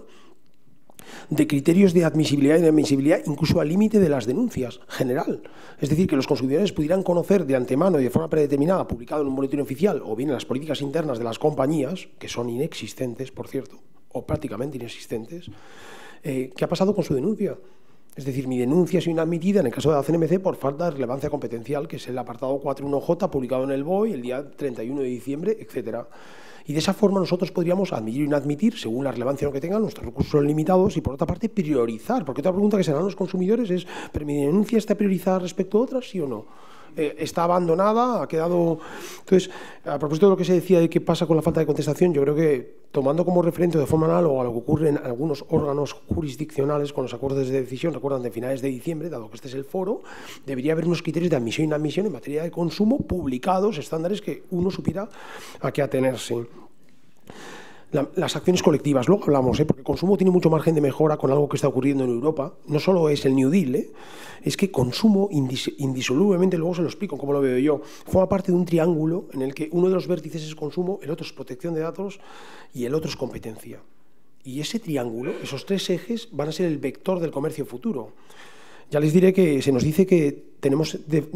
de criterios de admisibilidad y de admisibilidad incluso al límite de las denuncias general. Es decir, que los consumidores pudieran conocer de antemano y de forma predeterminada, publicado en un boletín oficial o bien en las políticas internas de las compañías, que son inexistentes, por cierto, o prácticamente inexistentes, qué ha pasado con su denuncia. Es decir, mi denuncia es inadmitida en el caso de la CNMC por falta de relevancia competencial, que es el apartado 4.1J publicado en el BOE el día 31 de diciembre, etcétera. Y de esa forma nosotros podríamos admitir o inadmitir, según la relevancia que tengan, nuestros recursos son limitados, y por otra parte priorizar. Porque otra pregunta que se dan los consumidores es, ¿pero mi denuncia está priorizada respecto a otras, sí o no? ¿Está abandonada? ¿Ha quedado...? Entonces, a propósito de lo que se decía de qué pasa con la falta de contestación, yo creo que, tomando como referente de forma análoga a lo que ocurre en algunos órganos jurisdiccionales con los acuerdos de decisión, recuerdan, de finales de diciembre, dado que este es el foro, debería haber unos criterios de admisión e inadmisión en materia de consumo publicados, estándares que uno supiera a qué atenerse. Las acciones colectivas, luego hablamos, porque consumo tiene mucho margen de mejora con algo que está ocurriendo en Europa. No solo es el New Deal, es que consumo indisolublemente, luego se lo explico cómo lo veo yo, forma parte de un triángulo en el que uno de los vértices es consumo, el otro es protección de datos y el otro es competencia. Y ese triángulo, esos tres ejes, van a ser el vector del comercio futuro. Ya les diré que se nos dice que tenemos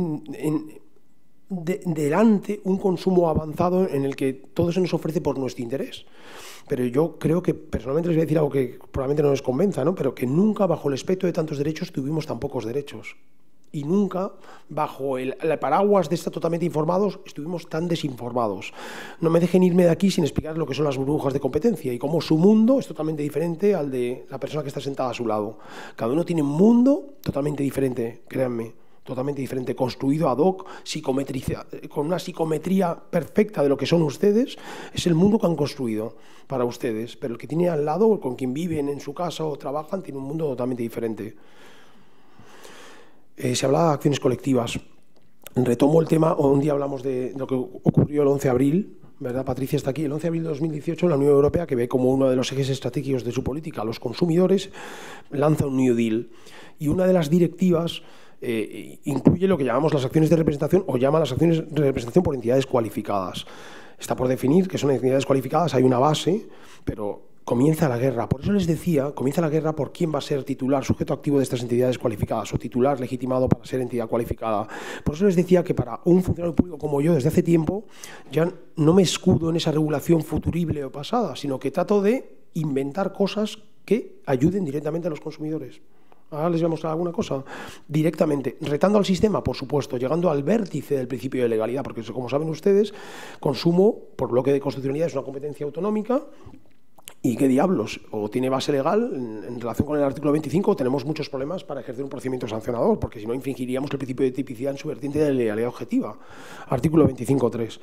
delante un consumo avanzado en el que todo se nos ofrece por nuestro interés. Pero yo creo que, personalmente les voy a decir algo que probablemente no les convenza, ¿no? Pero que nunca bajo el espectro de tantos derechos tuvimos tan pocos derechos. Y nunca bajo el paraguas de estar totalmente informados estuvimos tan desinformados. No me dejen irme de aquí sin explicar lo que son las burbujas de competencia y cómo su mundo es totalmente diferente al de la persona que está sentada a su lado. Cada uno tiene un mundo totalmente diferente, créanme. totalmente diferente, construido ad hoc, con una psicometría perfecta de lo que son ustedes. Es el mundo que han construido para ustedes, pero el que tiene al lado, con quien viven en su casa o trabajan, tiene un mundo totalmente diferente. Se hablaba de acciones colectivas. Retomo el tema, un día hablamos de lo que ocurrió el 11 de abril, ¿verdad? Patricia está aquí. El 11 de abril de 2018, la Unión Europea, que ve como uno de los ejes estratégicos de su política a los consumidores, lanza un New Deal. Y una de las directivas incluye lo que llamamos las acciones de representación, o llama las acciones de representación por entidades cualificadas. Está por definir que son entidades cualificadas, hay una base, pero comienza la guerra. Por eso les decía, comienza la guerra por quién va a ser titular, sujeto activo de estas entidades cualificadas, o titular legitimado para ser entidad cualificada. Por eso les decía que para un funcionario público como yo, desde hace tiempo, ya no me escudo en esa regulación futurible o pasada, sino que trato de inventar cosas que ayuden directamente a los consumidores. Ahora les voy a mostrar alguna cosa directamente, retando al sistema, por supuesto, llegando al vértice del principio de legalidad, porque como saben ustedes, consumo, por bloque de constitucionalidad, es una competencia autonómica. ¿Y qué diablos? O tiene base legal en relación con el artículo 25, tenemos muchos problemas para ejercer un procedimiento sancionador, porque si no infringiríamos el principio de tipicidad en su vertiente de legalidad objetiva. Artículo 25.3.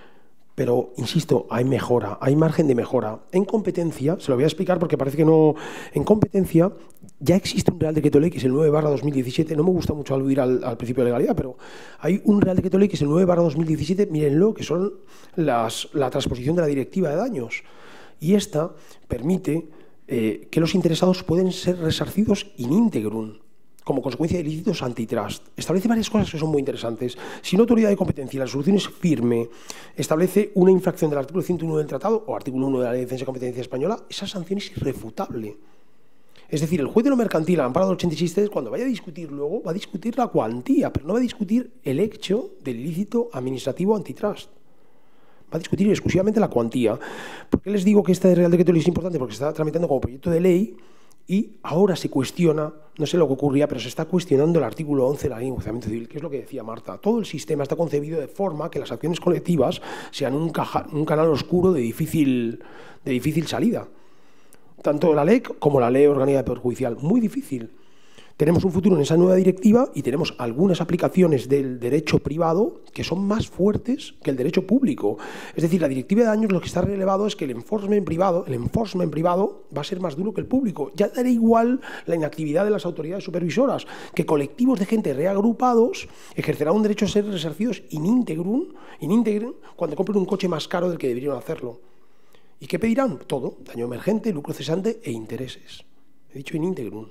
Pero, insisto, hay mejora, hay margen de mejora. En competencia, se lo voy a explicar porque parece que no... En competencia ya existe un Real Decreto Ley, que es el 9/2017. No me gusta mucho aludir al principio de legalidad, pero hay un Real Decreto Ley que es el 9/2017, mírenlo, que son la transposición de la Directiva de daños. Y esta permite que los interesados pueden ser resarcidos in integrum, como consecuencia de ilícitos antitrust. Establece varias cosas que son muy interesantes. Si una autoridad de competencia, la solución es firme, establece una infracción del artículo 101 del Tratado o artículo 1 de la Ley de Defensa de Competencia Española, esa sanción es irrefutable. Es decir, el juez de lo mercantil, al amparo del 86, cuando vaya a discutir luego, va a discutir la cuantía, pero no va a discutir el hecho del ilícito administrativo antitrust. Va a discutir exclusivamente la cuantía. ¿Por qué les digo que este Real Decreto Ley es importante? Porque se está tramitando como proyecto de ley y ahora se cuestiona, no sé lo que ocurría, pero se está cuestionando el artículo 11 de la Ley de Enjuiciamiento Civil, que es lo que decía Marta. Todo el sistema está concebido de forma que las acciones colectivas sean un canal oscuro de difícil salida. Tanto la LEC como la Ley Orgánica de Poder Judicial. Muy difícil. Tenemos un futuro en esa nueva directiva y tenemos algunas aplicaciones del derecho privado que son más fuertes que el derecho público. Es decir, la directiva de daños lo que está relevado es que el enforcement privado va a ser más duro que el público. Ya dará igual la inactividad de las autoridades supervisoras, que colectivos de gente reagrupados ejercerán un derecho a ser resarcidos in integrum cuando compren un coche más caro del que deberían hacerlo. ¿Y qué pedirán? Todo, daño emergente, lucro cesante e intereses. He dicho in integrum.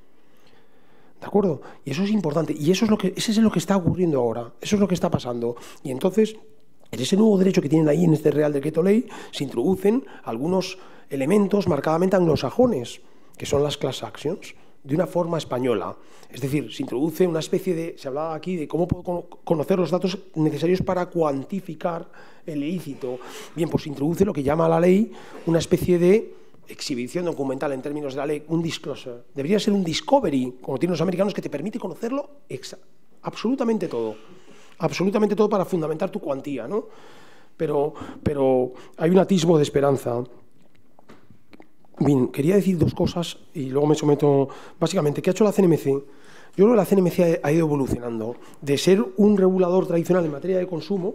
¿De acuerdo? Y eso es importante. Y ese es lo que está ocurriendo ahora. Eso es lo que está pasando. Y entonces, en ese nuevo derecho que tienen ahí en este Real Decreto Ley, se introducen algunos elementos marcadamente anglosajones, que son las class actions, de una forma española. Es decir, se introduce una especie de... Se hablaba aquí de cómo puedo conocer los datos necesarios para cuantificar el ilícito. Bien, pues se introduce lo que llama la ley una especie de exhibición documental en términos de la ley, un disclosure. Debería ser un discovery, como tienen los americanos, que te permite conocerlo absolutamente todo para fundamentar tu cuantía, ¿no? Pero hay un atisbo de esperanza. Bien, quería decir dos cosas y luego me someto. Básicamente, ¿qué ha hecho la CNMC? Yo creo que la CNMC ha ido evolucionando de ser un regulador tradicional en materia de consumo.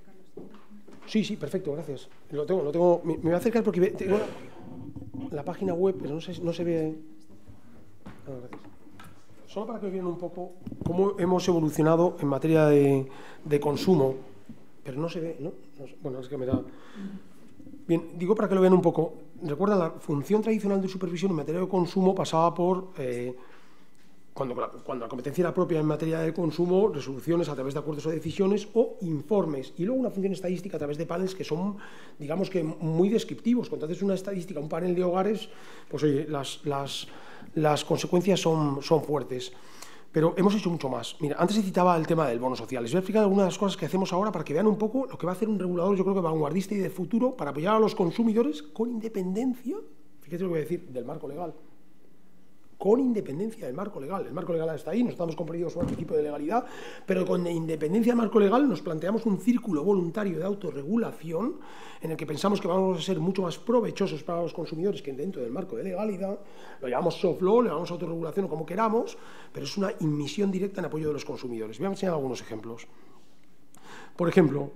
Sí, perfecto, gracias. Lo tengo. Me voy a acercar porque tengo la página web, pero no se ve. Gracias. Solo para que vean un poco cómo hemos evolucionado en materia de consumo, pero no se ve, ¿no? Bueno, es que me da. Bien, digo para que lo vean un poco. Recuerda, la función tradicional de supervisión en materia de consumo pasaba por, cuando la competencia era propia en materia de consumo, resoluciones a través de acuerdos o decisiones o informes. Y luego una función estadística a través de paneles que son, digamos que muy descriptivos. Cuando haces una estadística, un panel de hogares, pues oye, las consecuencias son fuertes. Pero hemos hecho mucho más. Mira, antes se citaba el tema del bono social. Les voy a explicar algunas de las cosas que hacemos ahora para que vean un poco lo que va a hacer un regulador, yo creo que vanguardista y de futuro, para apoyar a los consumidores con independencia, fíjate lo que voy a decir, del marco legal. con independencia del marco legal. El marco legal está ahí, nos estamos comprometidos con el principio de legalidad, pero con independencia del marco legal nos planteamos un círculo voluntario de autorregulación en el que pensamos que vamos a ser mucho más provechosos para los consumidores que dentro del marco de legalidad. Lo llamamos soft law, lo llamamos autorregulación o como queramos, pero es una inmisión directa en apoyo de los consumidores. Voy a enseñar algunos ejemplos. Por ejemplo,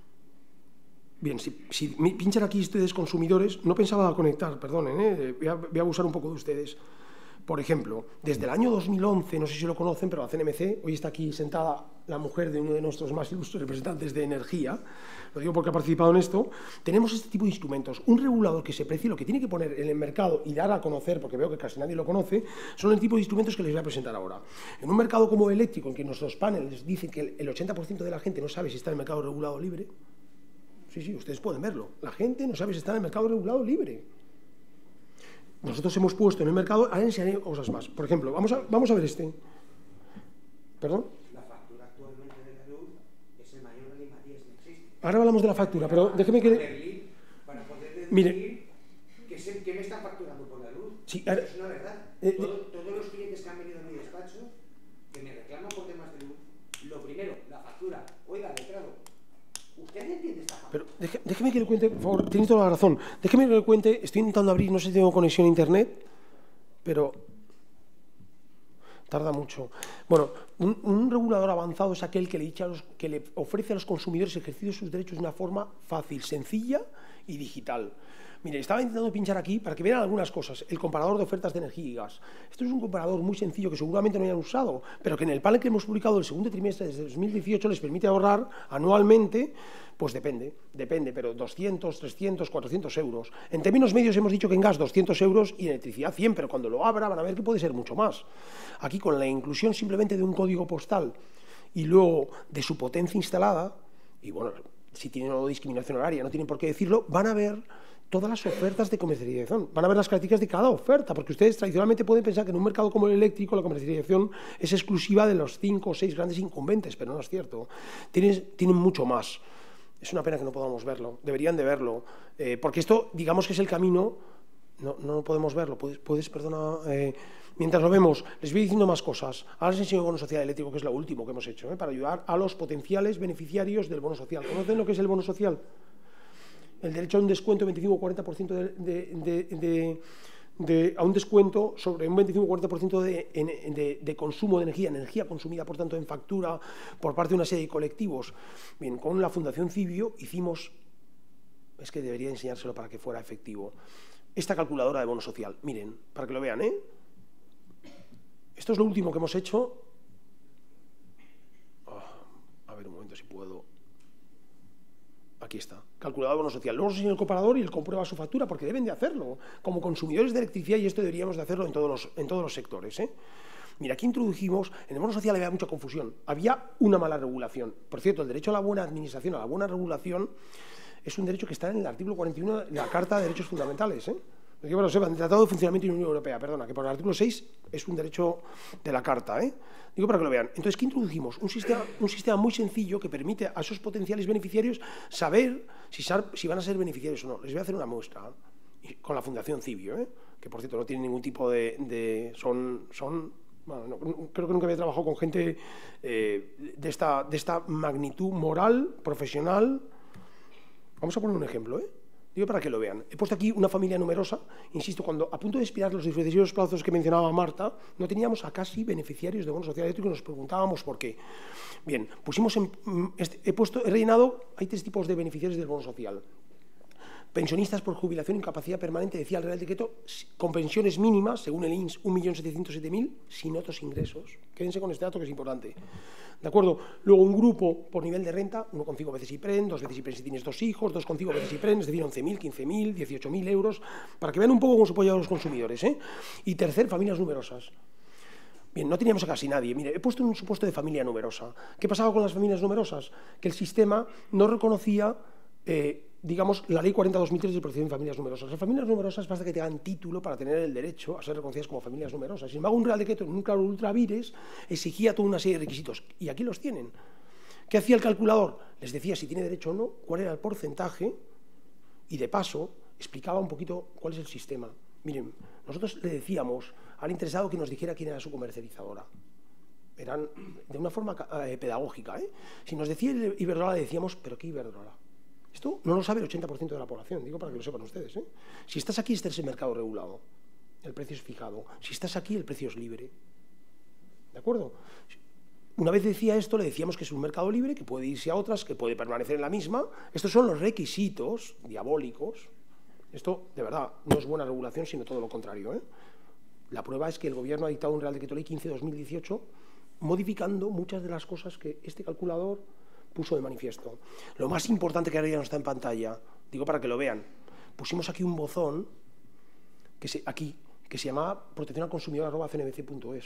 bien, si pinchan aquí ustedes consumidores, no pensaba conectar, perdonen, voy a abusar un poco de ustedes. Por ejemplo, desde el año 2011, no sé si lo conocen, pero la CNMC, hoy está aquí sentada la mujer de uno de nuestros más ilustres representantes de energía, lo digo porque ha participado en esto, tenemos este tipo de instrumentos. Un regulador que se precie lo que tiene que poner en el mercado y dar a conocer, porque veo que casi nadie lo conoce, son el tipo de instrumentos que les voy a presentar ahora. En un mercado como el eléctrico, en que nuestros paneles dicen que el 80% de la gente no sabe si está en el mercado regulado libre, sí, ustedes pueden verlo, la gente no sabe si está en el mercado regulado libre. Nosotros hemos puesto en el mercado, ahora enseñaré cosas más. Por ejemplo, vamos a ver este. ¿Perdón? La factura actualmente de la luz es el mayor galimatías que existe. Ahora hablamos de la factura, pero déjeme que... Para poder decir Mire, que me están facturando por la luz. sí, Eso es una verdad. Todos los clientes que han venido a mi despacho, que me reclaman por temas de luz, lo primero, la factura. Oiga, letrado, ¿usted entiende esta factura? pero déjeme que le cuente, por favor, tiene toda la razón. Déjeme que le cuente, estoy intentando abrir, no sé si tengo conexión a internet, pero tarda mucho. Bueno, un regulador avanzado es aquel que le ofrece a los consumidores ejercicio de sus derechos de una forma fácil, sencilla y digital. Mire, estaba intentando pinchar aquí para que vean algunas cosas. El comparador de ofertas de energía y gas. Esto es un comparador muy sencillo que seguramente no hayan usado, pero que en el panel que hemos publicado el segundo trimestre desde 2018 les permite ahorrar anualmente, pues depende, pero 200, 300, 400 euros. En términos medios hemos dicho que en gas 200 euros y en electricidad 100, pero cuando lo abra van a ver que puede ser mucho más. Aquí con la inclusión simplemente de un código postal y luego de su potencia instalada, y bueno, si tienen una discriminación horaria, no tienen por qué decirlo, van a ver todas las ofertas de comercialización, van a ver las características de cada oferta, porque ustedes tradicionalmente pueden pensar que en un mercado como el eléctrico la comercialización es exclusiva de los 5 o 6 grandes incumbentes, pero no es cierto, tienen mucho más. Es una pena que no podamos verlo, deberían de verlo, porque esto, digamos que es el camino, no podemos verlo, perdona, mientras lo vemos, les voy diciendo más cosas. Ahora les enseño el bono social eléctrico, que es lo último que hemos hecho, para ayudar a los potenciales beneficiarios del bono social. ¿Conocen lo que es el bono social? El derecho a un descuento de 25 o 40% a un descuento sobre un 25 o 40% de consumo de energía consumida, por tanto, en factura por parte de una serie de colectivos. Bien, con la Fundación Cibio hicimos, es que debería enseñárselo para que fuera efectivo, esta calculadora de bono social. Miren, para que lo vean, Esto es lo último que hemos hecho. A ver un momento si puedo. Aquí está, calculador de bono social. Luego os enseño el comparador y él comprueba su factura, porque deben de hacerlo. Como consumidores de electricidad, y esto deberíamos de hacerlo en todos los sectores. Mira, aquí introdujimos, en el bono social había mucha confusión. Había una mala regulación. Por cierto, el derecho a la buena administración, a la buena regulación, es un derecho que está en el artículo 41 de la Carta de Derechos Fundamentales. Que bueno, sepan, el Tratado de Funcionamiento de la Unión Europea, perdona, que por el artículo 6 es un derecho de la Carta, Digo para que lo vean. Entonces, ¿qué introdujimos? Un sistema muy sencillo que permite a esos potenciales beneficiarios saber si van a ser beneficiarios o no. Les voy a hacer una muestra con la Fundación Cibio, que por cierto no tiene ningún tipo bueno, creo que nunca había trabajado con gente de esta magnitud moral, profesional. Vamos a poner un ejemplo, Digo para que lo vean. He puesto aquí una familia numerosa. Insisto, cuando a punto de expirar los diferenciados plazos que mencionaba Marta, no teníamos a casi beneficiarios de bono social eléctrico y nos preguntábamos por qué. Bien, he rellenado, hay 3 tipos de beneficiarios del bono social. Pensionistas por jubilación e incapacidad permanente, decía el Real Decreto, con pensiones mínimas, según el INS, 1.707.000, sin otros ingresos. Quédense con este dato que es importante. ¿De acuerdo? Luego un grupo por nivel de renta, 1,5 veces IPREN, 2 veces IPREN si tienes 2 hijos, 2,5 veces IPREN, es decir, 11.000, 15.000, 18.000 euros, para que vean un poco cómo se puede ayudar a los consumidores. Y tercer, familias numerosas. Bien, no teníamos a casi nadie. Mire, he puesto un supuesto de familia numerosa. ¿Qué pasaba con las familias numerosas? Que el sistema no reconocía digamos, la Ley 40/2003 de protección de familias numerosas. Las familias numerosas basta que tengan título para tener el derecho a ser reconocidas como familias numerosas. Sin embargo, un Real Decreto en un claro ultravires exigía toda una serie de requisitos. Y aquí los tienen. ¿Qué hacía el calculador? Les decía si tiene derecho o no, cuál era el porcentaje y, de paso, explicaba un poquito cuál es el sistema. Miren, nosotros le decíamos al interesado que nos dijera quién era su comercializadora. Eran de una forma pedagógica. Si nos decía Iberdrola, le decíamos, ¿pero qué Iberdrola? Esto no lo sabe el 80% de la población, digo para que lo sepan ustedes. Si estás aquí, este es el mercado regulado. El precio es fijado. Si estás aquí, el precio es libre. ¿De acuerdo? Una vez decía esto, le decíamos que es un mercado libre, que puede irse a otras, que puede permanecer en la misma. Estos son los requisitos diabólicos. Esto, de verdad, no es buena regulación, sino todo lo contrario. La prueba es que el Gobierno ha dictado un Real Decreto Ley 15/2018 modificando muchas de las cosas que este calculador puso de manifiesto. Lo más importante que ahora ya no está en pantalla, digo para que lo vean, pusimos aquí un bozón que se llamaba proteccionalconsumidor@cnmc.es.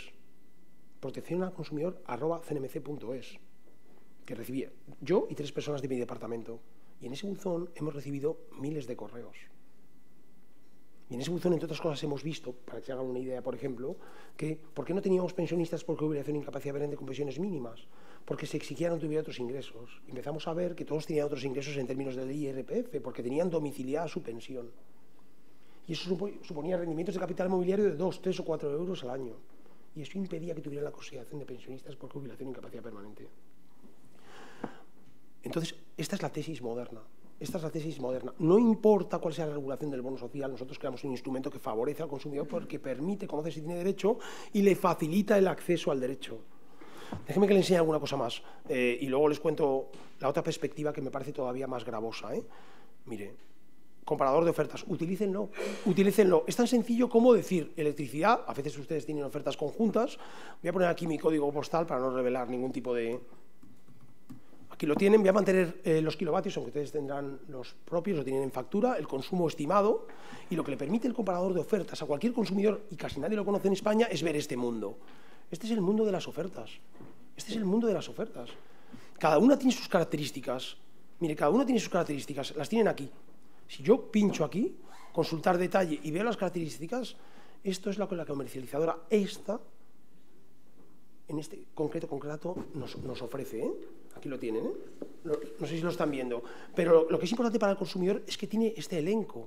proteccionalconsumidor@cnmc.es, que recibí yo y 3 personas de mi departamento. Y en ese buzón hemos recibido miles de correos. Y en ese buzón, entre otras cosas, hemos visto, para que se hagan una idea, por ejemplo, que ¿por qué no teníamos pensionistas por jubilación e incapacidad permanente con pensiones mínimas? Porque se exigían que tuviera otros ingresos. Empezamos a ver que todos tenían otros ingresos en términos del IRPF, porque tenían domiciliada su pensión. Y eso suponía rendimientos de capital mobiliario de 2, 3 o 4 euros al año. Y eso impedía que tuvieran la consideración de pensionistas por jubilación e incapacidad permanente. Entonces, esta es la tesis moderna. Esta es la tesis moderna. No importa cuál sea la regulación del bono social, nosotros creamos un instrumento que favorece al consumidor porque permite conocer si tiene derecho y le facilita el acceso al derecho. Déjenme que le enseñe alguna cosa más y luego les cuento la otra perspectiva que me parece todavía más gravosa. Mire, comparador de ofertas, utilícenlo. Es tan sencillo como decir electricidad, a veces ustedes tienen ofertas conjuntas. Voy a poner aquí mi código postal para no revelar ningún tipo de... Aquí lo tienen, voy a mantener los kilovatios, aunque ustedes tendrán los propios, lo tienen en factura, el consumo estimado, y lo que le permite el comparador de ofertas a cualquier consumidor, y casi nadie lo conoce en España, es ver este mundo. Este es el mundo de las ofertas. Este es el mundo de las ofertas. Cada una tiene sus características. Mire, cada una tiene sus características, las tienen aquí. Si yo pincho aquí, consultar detalle y veo las características, esto es lo que la comercializadora esta, en este concreto nos ofrece. Aquí lo tienen, no sé si lo están viendo. Pero lo que es importante para el consumidor es que tiene este elenco.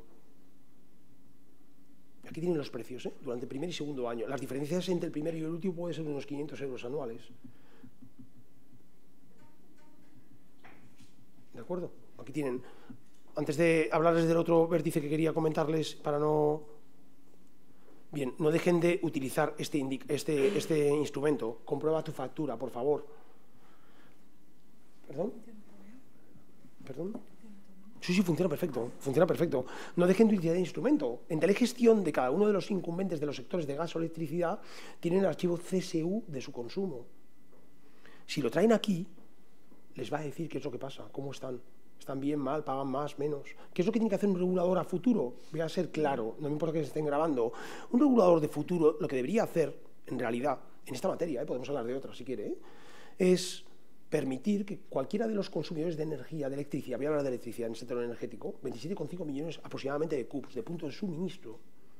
Aquí tienen los precios, durante el primer y segundo año. Las diferencias entre el primero y el último pueden ser unos 500 euros anuales. ¿De acuerdo? Aquí tienen... Antes de hablarles del otro vértice que quería comentarles, para no... Bien, no dejen de utilizar este instrumento. Comprueba tu factura, por favor. ¿Perdón? Sí, funciona perfecto. No dejen de utilizar el instrumento. En telegestión de cada uno de los incumbentes de los sectores de gas o electricidad tienen el archivo CSU de su consumo. Si lo traen aquí, les va a decir qué es lo que pasa, cómo están. ¿Están bien, mal, pagan más, menos? ¿Qué es lo que tiene que hacer un regulador a futuro? Voy a ser claro, no me importa que se estén grabando. Un regulador de futuro lo que debería hacer, en realidad, en esta materia, podemos hablar de otra si quiere, es permitir que cualquiera de los consumidores de energía, de electricidad, voy a hablar de electricidad en el sector energético, 27,5 millones aproximadamente de CUPs, de puntos de suministro,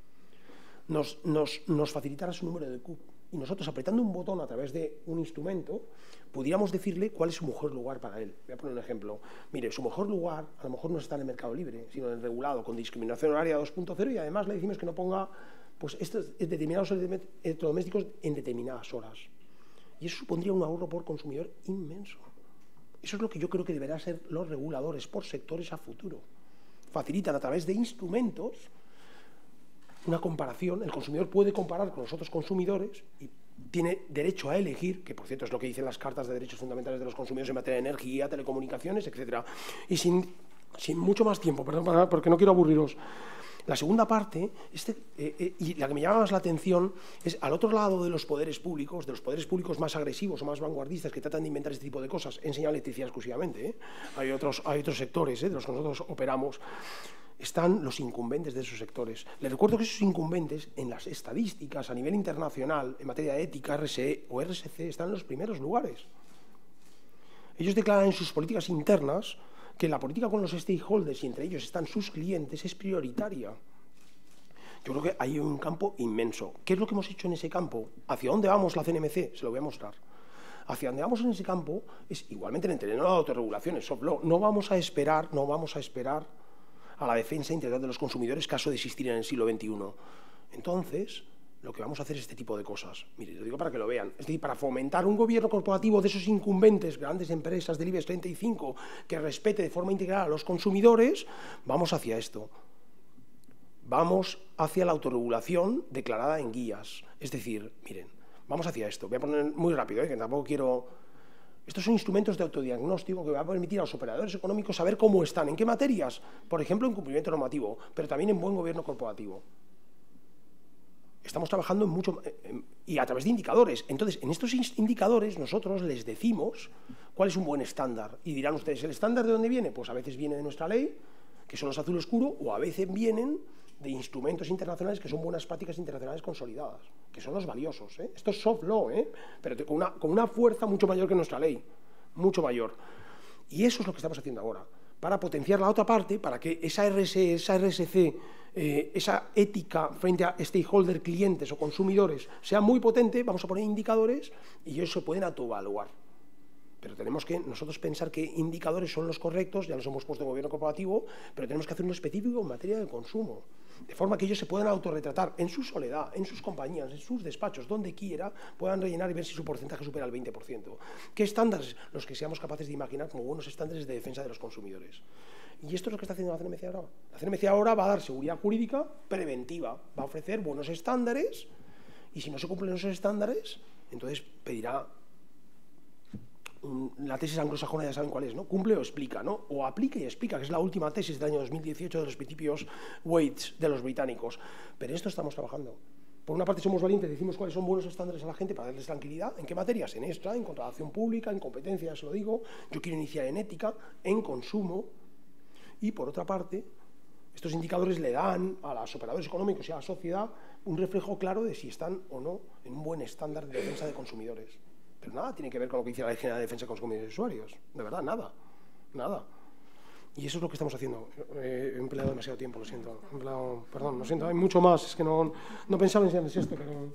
nos facilitara su número de CUP. Y nosotros, apretando un botón a través de un instrumento, pudiéramos decirle cuál es su mejor lugar para él. Voy a poner un ejemplo. Mire, su mejor lugar a lo mejor no está en el mercado libre, sino en el regulado, con discriminación horaria 2.0, y además le decimos que no ponga pues, estos determinados electrodomésticos en determinadas horas. Y eso supondría un ahorro por consumidor inmenso. Eso es lo que yo creo que deberán ser los reguladores por sectores a futuro. Facilitan a través de instrumentos una comparación. El consumidor puede comparar con los otros consumidores y tiene derecho a elegir, que por cierto es lo que dicen las cartas de derechos fundamentales de los consumidores en materia de energía, telecomunicaciones, etc. Y sin mucho más tiempo, perdón, porque no quiero aburriros. La segunda parte, y la que me llama más la atención, es al otro lado de los poderes públicos más agresivos o más vanguardistas que tratan de inventar este tipo de cosas. He enseñado electricidad exclusivamente, hay otros sectores de los que nosotros operamos. Están los incumbentes de esos sectores. Les recuerdo que esos incumbentes, en las estadísticas a nivel internacional, en materia de ética, RSE o RSC, están en los primeros lugares. Ellos declaran en sus políticas internas que la política con los stakeholders, y entre ellos están sus clientes, es prioritaria. Yo creo que hay un campo inmenso. ¿Qué es lo que hemos hecho en ese campo? ¿Hacia dónde vamos la CNMC? Se lo voy a mostrar. Hacia dónde vamos en ese campo es igualmente en el terreno de la autorregulación, el soft law. No vamos a esperar a la defensa integral de los consumidores caso de existir en el siglo XXI. Entonces, lo que vamos a hacer es este tipo de cosas. Mire, lo digo para que lo vean. Es decir, para fomentar un gobierno corporativo de esos incumbentes, grandes empresas del IBEX 35, que respete de forma integral a los consumidores, vamos hacia esto. Vamos hacia la autorregulación declarada en guías. Es decir, miren, vamos hacia esto. Voy a poner muy rápido, que tampoco quiero... Estos son instrumentos de autodiagnóstico que van a permitir a los operadores económicos saber cómo están, en qué materias, por ejemplo, en cumplimiento normativo, pero también en buen gobierno corporativo. Estamos trabajando en mucho y a través de indicadores. Entonces, en estos indicadores nosotros les decimos cuál es un buen estándar. Y dirán ustedes, ¿el estándar de dónde viene? Pues a veces viene de nuestra ley, que son los azul oscuro, o a veces vienen de instrumentos internacionales que son buenas prácticas internacionales consolidadas, que son los valiosos. Esto es soft law, pero con una fuerza mucho mayor que nuestra ley, mucho mayor. Y eso es lo que estamos haciendo ahora, para potenciar la otra parte, para que esa RSE, esa RSC, esa ética frente a stakeholder, clientes o consumidores sea muy potente. Vamos a poner indicadores y ellos se pueden autoevaluar. Pero tenemos que nosotros pensar qué indicadores son los correctos, ya los hemos puesto en gobierno corporativo, pero tenemos que hacer uno específico en materia de consumo, de forma que ellos se puedan autorretratar en su soledad, en sus compañías, en sus despachos, donde quiera, puedan rellenar y ver si su porcentaje supera el 20%. ¿Qué estándares? Los que seamos capaces de imaginar como buenos estándares de defensa de los consumidores. Y esto es lo que está haciendo la CNMC ahora. La CNMC ahora va a dar seguridad jurídica preventiva, va a ofrecer buenos estándares, y si no se cumplen esos estándares, entonces pedirá... La tesis anglosajona ya saben cuál es, ¿no? Cumple o explica, ¿no? O aplica y explica, que es la última tesis del año 2018 de los principios Waits de los británicos. Pero en esto estamos trabajando. Por una parte somos valientes, decimos cuáles son buenos estándares a la gente para darles tranquilidad. ¿En qué materias? En extra, en contratación pública, en competencia, ya se lo digo. Yo quiero iniciar en ética, en consumo. Y por otra parte, estos indicadores le dan a los operadores económicos y a la sociedad un reflejo claro de si están o no en un buen estándar de defensa de consumidores. Pero nada tiene que ver con lo que dice la Ley General de Defensa de Consumidores y Usuarios. De verdad, nada. Nada. Y eso es lo que estamos haciendo. He empleado demasiado tiempo, lo siento. Perdón, lo siento, hay mucho más. Es que no pensaba enseñarles esto, pero...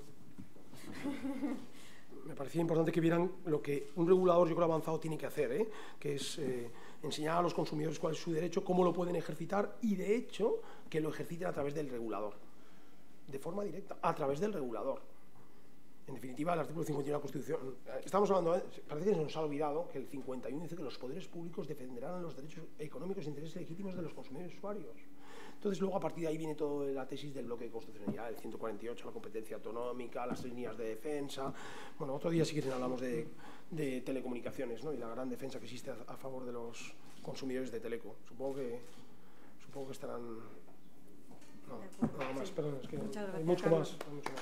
Me parecía importante que vieran lo que un regulador, yo creo, avanzado tiene que hacer, que es enseñar a los consumidores cuál es su derecho, cómo lo pueden ejercitar y, de hecho, que lo ejerciten a través del regulador. De forma directa, a través del regulador. En definitiva, el artículo 51 de la Constitución... Estamos hablando, parece que se nos ha olvidado que el 51 dice que los poderes públicos defenderán los derechos económicos e intereses legítimos de los consumidores y usuarios. Entonces, luego, a partir de ahí viene toda la tesis del bloque de constitucionalidad, el 148, la competencia autonómica, las líneas de defensa... Bueno, otro día, si quieren, hablamos de telecomunicaciones, ¿no? Y la gran defensa que existe a favor de los consumidores de teleco. Supongo que estarán... No, nada más, perdón, es que hay mucho más.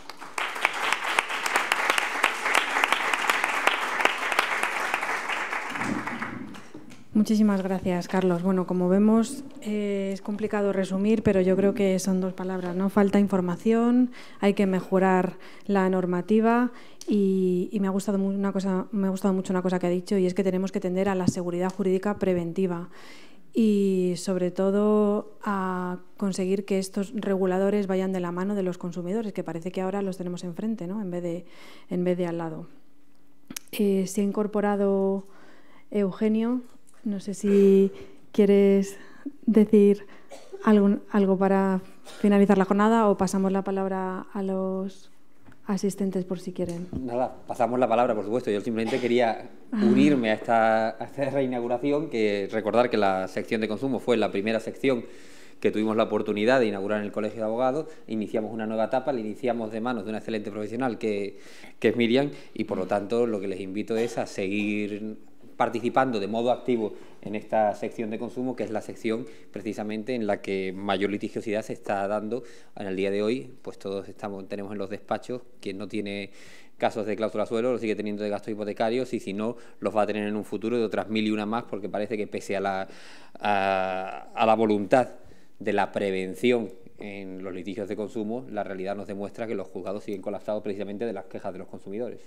Muchísimas gracias, Carlos. Bueno, como vemos, es complicado resumir, pero yo creo que son dos palabras, ¿no? Falta información, hay que mejorar la normativa y me ha gustado mucho una cosa que ha dicho, y es que tenemos que tender a la seguridad jurídica preventiva y, sobre todo, a conseguir que estos reguladores vayan de la mano de los consumidores, que parece que ahora los tenemos enfrente, ¿no? en vez de al lado. Se ha incorporado Eugenio. No sé si quieres decir algo para finalizar la jornada o pasamos la palabra a los asistentes por si quieren. Nada, pasamos la palabra, por supuesto. Yo simplemente quería unirme a esta reinauguración, que recordar que la sección de consumo fue la primera sección que tuvimos la oportunidad de inaugurar en el Colegio de Abogados. Iniciamos una nueva etapa, la iniciamos de manos de una excelente profesional que es Miriam, y por lo tanto lo que les invito es a seguir participando de modo activo en esta sección de consumo, que es la sección precisamente en la que mayor litigiosidad se está dando en el día de hoy. Pues todos tenemos en los despachos, quien no tiene casos de cláusula suelo lo sigue teniendo de gastos hipotecarios, y si no, los va a tener en un futuro de otras 1000 y una más, porque parece que pese a la voluntad de la prevención en los litigios de consumo, la realidad nos demuestra que los juzgados siguen colapsados precisamente de las quejas de los consumidores.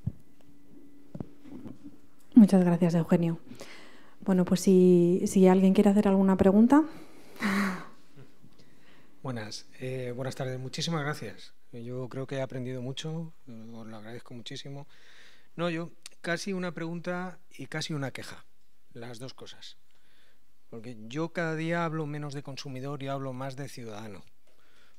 Muchas gracias, Eugenio. Bueno, pues si alguien quiere hacer alguna pregunta. Buenas tardes. Muchísimas gracias. Yo creo que he aprendido mucho, os lo agradezco muchísimo. No, yo casi una pregunta y casi una queja, las dos cosas. Porque yo cada día hablo menos de consumidor y hablo más de ciudadano.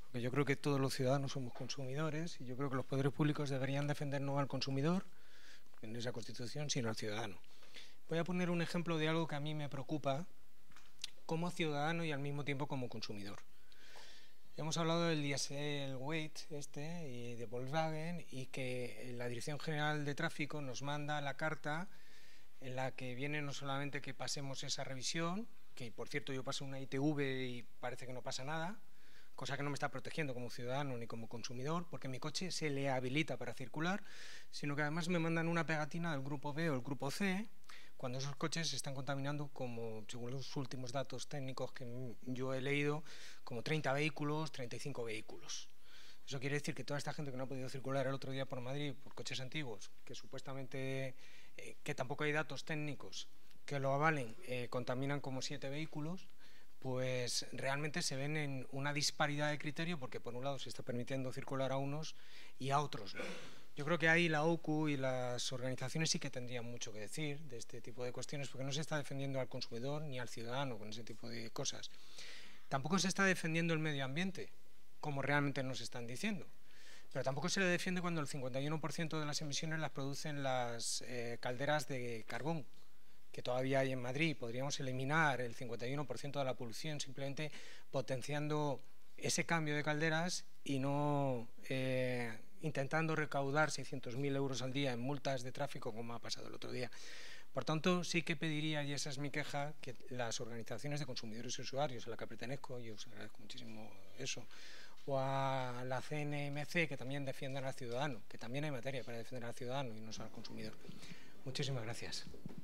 porque yo creo que todos los ciudadanos somos consumidores y yo creo que los poderes públicos deberían defender no al consumidor, en esa Constitución, sino al ciudadano. Voy a poner un ejemplo de algo que a mí me preocupa como ciudadano y al mismo tiempo como consumidor. Hemos hablado del Dieselgate y de Volkswagen, y que la Dirección General de Tráfico nos manda la carta en la que viene no solamente que pasemos esa revisión, que por cierto yo paso una ITV y parece que no pasa nada, cosa que no me está protegiendo como ciudadano ni como consumidor, porque mi coche se le habilita para circular, sino que además me mandan una pegatina del grupo B o el grupo C, cuando esos coches se están contaminando, como según los últimos datos técnicos que yo he leído, como 30 vehículos, 35 vehículos. Eso quiere decir que toda esta gente que no ha podido circular el otro día por Madrid por coches antiguos, que supuestamente, que tampoco hay datos técnicos que lo avalen, contaminan como 7 vehículos, pues realmente se ven en una disparidad de criterio, porque por un lado se está permitiendo circular a unos y a otros no. Yo creo que ahí la OCU y las organizaciones sí que tendrían mucho que decir de este tipo de cuestiones, porque no se está defendiendo al consumidor ni al ciudadano con ese tipo de cosas. Tampoco se está defendiendo el medio ambiente, como realmente nos están diciendo. Pero tampoco se le defiende cuando el 51% de las emisiones las producen las calderas de carbón, que todavía hay en Madrid. Podríamos eliminar el 51% de la polución simplemente potenciando ese cambio de calderas y no intentando recaudar 600.000 euros al día en multas de tráfico, como ha pasado el otro día. Por tanto, sí que pediría, y esa es mi queja, que las organizaciones de consumidores y usuarios a la que pertenezco, y os agradezco muchísimo eso, o a la CNMC, que también defiendan al ciudadano, que también hay materia para defender al ciudadano y no solo al consumidor. Muchísimas gracias.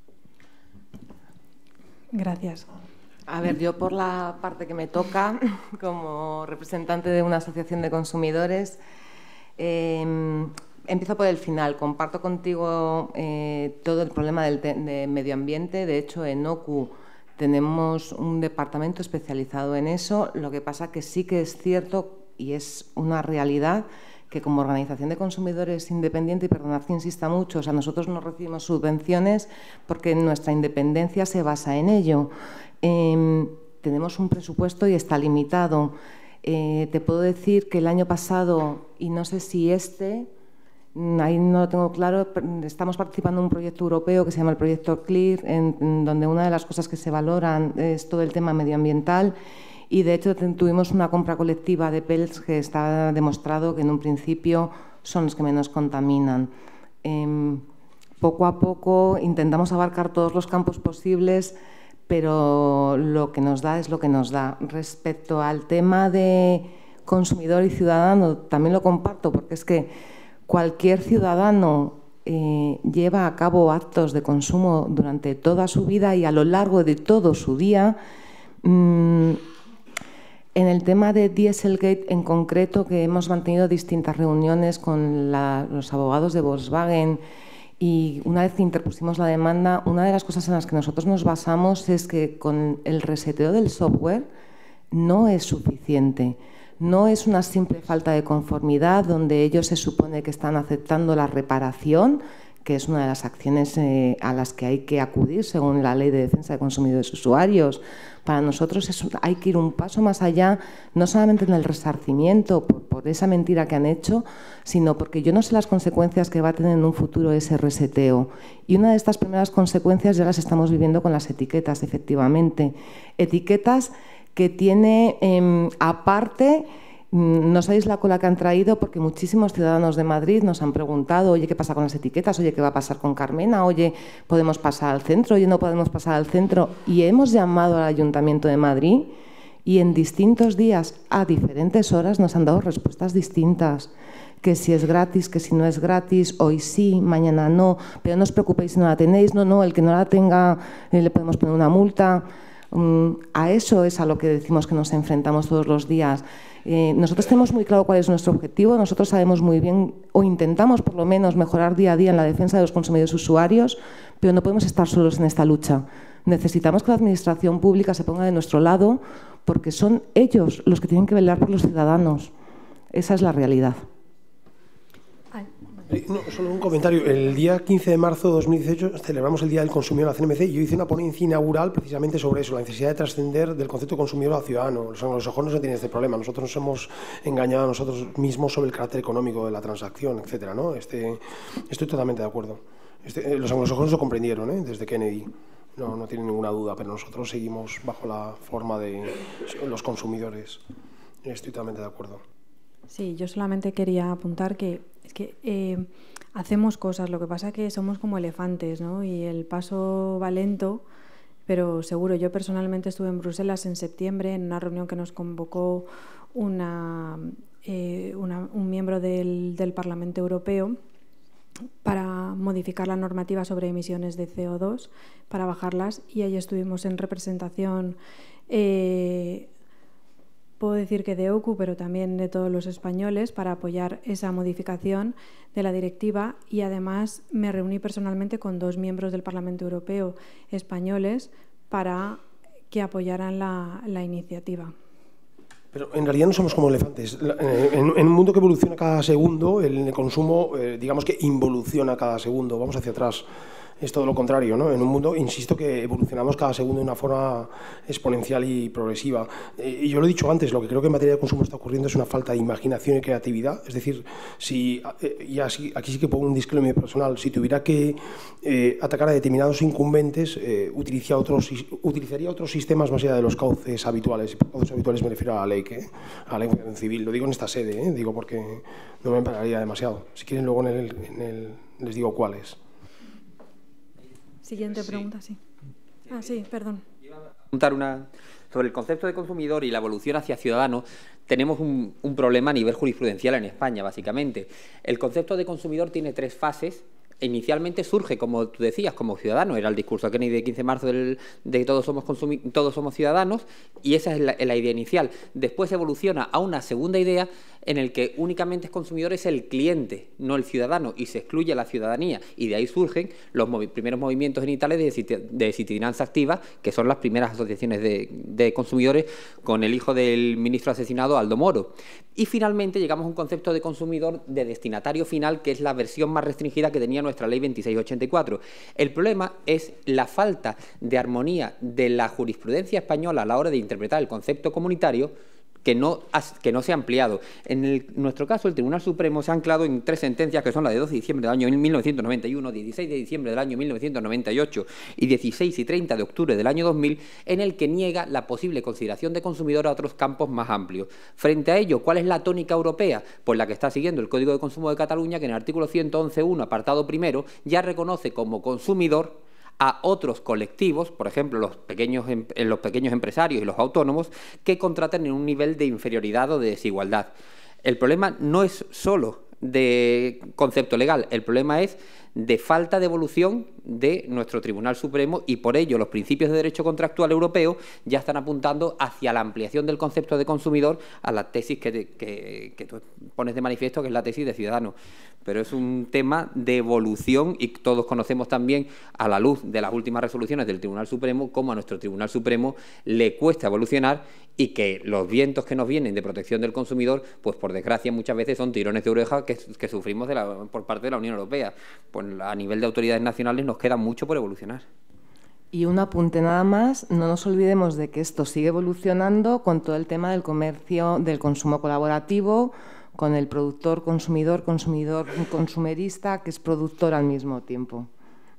Gracias. A ver, yo por la parte que me toca, como representante de una asociación de consumidores, empiezo por el final. Comparto contigo todo el problema de medio ambiente. De hecho, en OCU tenemos un departamento especializado en eso. Lo que pasa que sí que es cierto y es una realidad que como organización de consumidores independiente, y perdonad que insista mucho, o sea, nosotros no recibimos subvenciones porque nuestra independencia se basa en ello. Tenemos un presupuesto y está limitado. Te puedo decir que el año pasado, y no sé si ahí no lo tengo claro, estamos participando en un proyecto europeo que se llama el proyecto CLEAR, en donde una de las cosas que se valoran es todo el tema medioambiental, y de hecho tuvimos una compra colectiva de pellets que está demostrado que en un principio son los que menos contaminan. Poco a poco intentamos abarcar todos los campos posibles, pero lo que nos da es lo que nos da. Respecto al tema de consumidor y ciudadano, también lo comparto, porque es que cualquier ciudadano lleva a cabo actos de consumo durante toda su vida y a lo largo de todo su día. En el tema de Dieselgate en concreto, que hemos mantenido distintas reuniones con los abogados de Volkswagen, y una vez que interpusimos la demanda, una de las cosas en las que nosotros nos basamos es que con el reseteo del software no es suficiente. No es una simple falta de conformidad donde ellos se supone que están aceptando la reparación, que es una de las acciones a las que hay que acudir según la Ley de Defensa de Consumidores y Usuarios. Para nosotros hay que ir un paso más allá, no solamente en el resarcimiento por esa mentira que han hecho, sino porque yo no sé las consecuencias que va a tener en un futuro ese reseteo. Y una de estas primeras consecuencias ya las estamos viviendo con las etiquetas, efectivamente. Etiquetas que tiene aparte, no sabéis la cola que han traído, porque muchísimos ciudadanos de Madrid nos han preguntado, oye, ¿qué pasa con las etiquetas? Oye, ¿qué va a pasar con Carmena? Oye, ¿podemos pasar al centro? Oye, ¿no podemos pasar al centro? Y hemos llamado al Ayuntamiento de Madrid y en distintos días, a diferentes horas, nos han dado respuestas distintas. Que si es gratis, que si no es gratis, hoy sí, mañana no, pero no os preocupéis si no la tenéis, no, el que no la tenga le podemos poner una multa. A eso es a lo que decimos que nos enfrentamos todos los días. Nosotros tenemos muy claro cuál es nuestro objetivo, nosotros sabemos muy bien, o intentamos por lo menos mejorar día a día en la defensa de los consumidores usuarios, pero no podemos estar solos en esta lucha. Necesitamos que la administración pública se ponga de nuestro lado, porque son ellos los que tienen que velar por los ciudadanos. Esa es la realidad. Ay, bueno. No, solo un comentario. El día 15 de marzo de 2018 celebramos el Día del Consumidor en la CNMC y yo hice una ponencia inaugural precisamente sobre eso, la necesidad de trascender del concepto de consumidor a ciudadano. Los anglosajones no tienen este problema. Nosotros nos hemos engañado a nosotros mismos sobre el carácter económico de la transacción, etcétera, ¿no? Estoy totalmente de acuerdo. Los anglosajones lo comprendieron, desde Kennedy. No tienen ninguna duda, pero nosotros seguimos bajo la forma de los consumidores. Estoy totalmente de acuerdo. Sí, yo solamente quería apuntar que es que hacemos cosas, lo que pasa es que somos como elefantes, ¿no? Y el paso va lento, pero seguro. Yo personalmente estuve en Bruselas en septiembre en una reunión que nos convocó un miembro del Parlamento Europeo para modificar la normativa sobre emisiones de CO2, para bajarlas, y ahí estuvimos en representación, puedo decir que de OCU, pero también de todos los españoles, para apoyar esa modificación de la directiva, y además me reuní personalmente con 2 miembros del Parlamento Europeo españoles para que apoyaran la iniciativa. Pero en realidad no somos como elefantes. En un mundo que evoluciona cada segundo, el consumo, digamos que involuciona cada segundo, vamos hacia atrás. Es todo lo contrario, ¿no? En un mundo, insisto, que evolucionamos cada segundo de una forma exponencial y progresiva. Y yo lo he dicho antes, lo que creo que en materia de consumo está ocurriendo es una falta de imaginación y creatividad. Es decir, aquí sí que pongo un disclaimer personal, si tuviera que atacar a determinados incumbentes, utilizaría otros sistemas más allá de los cauces habituales. Y por cauces habituales me refiero a la ley, a la ley civil. Lo digo en esta sede, digo porque no me pararía demasiado. Si quieren, luego les digo cuáles. Siguiente pregunta, sí. Sí, perdón. Iba a preguntar sobre el concepto de consumidor y la evolución hacia ciudadano. Tenemos un problema a nivel jurisprudencial en España, básicamente. El concepto de consumidor tiene 3 fases. Inicialmente surge, como tú decías, como ciudadano. Era el discurso de Kennedy de 15 de marzo de todos somos ciudadanos, y esa es la idea inicial. Después evoluciona a una segunda idea en el que únicamente es consumidor es el cliente, no el ciudadano, y se excluye a la ciudadanía. Y de ahí surgen los primeros movimientos en Italia de ciudadanía activa, que son las primeras asociaciones de consumidores, con el hijo del ministro asesinado, Aldo Moro. Y finalmente llegamos a un concepto de consumidor de destinatario final, que es la versión más restringida que tenía nuestra ley 2684. El problema es la falta de armonía de la jurisprudencia española a la hora de interpretar el concepto comunitario, que no se ha ampliado. En nuestro caso, el Tribunal Supremo se ha anclado en 3 sentencias, que son la de 12 de diciembre del año 1991, 16 de diciembre del año 1998 y 16 y 30 de octubre del año 2000, en el que niega la posible consideración de consumidor a otros campos más amplios. Frente a ello, ¿cuál es la tónica europea? Pues la que está siguiendo el Código de Consumo de Cataluña, que en el artículo 111.1, apartado primero, ya reconoce como consumidor a otros colectivos, por ejemplo, los pequeños empresarios y los autónomos, que contraten en un nivel de inferioridad o de desigualdad. El problema no es solo de concepto legal, el problema es de falta de evolución de nuestro Tribunal Supremo, y por ello los principios de derecho contractual europeo ya están apuntando hacia la ampliación del concepto de consumidor a la tesis que tú pones de manifiesto, que es la tesis de ciudadano. Pero es un tema de evolución, y todos conocemos también, a la luz de las últimas resoluciones del Tribunal Supremo, cómo a nuestro Tribunal Supremo le cuesta evolucionar, y que los vientos que nos vienen de protección del consumidor, pues por desgracia muchas veces son tirones de oreja que sufrimos por parte de la Unión Europea. Pues a nivel de autoridades nacionales nos queda mucho por evolucionar. Y un apunte nada más, no nos olvidemos de que esto sigue evolucionando con todo el tema del comercio, del consumo colaborativo, con el productor, consumidor, consumerista, que es productor al mismo tiempo.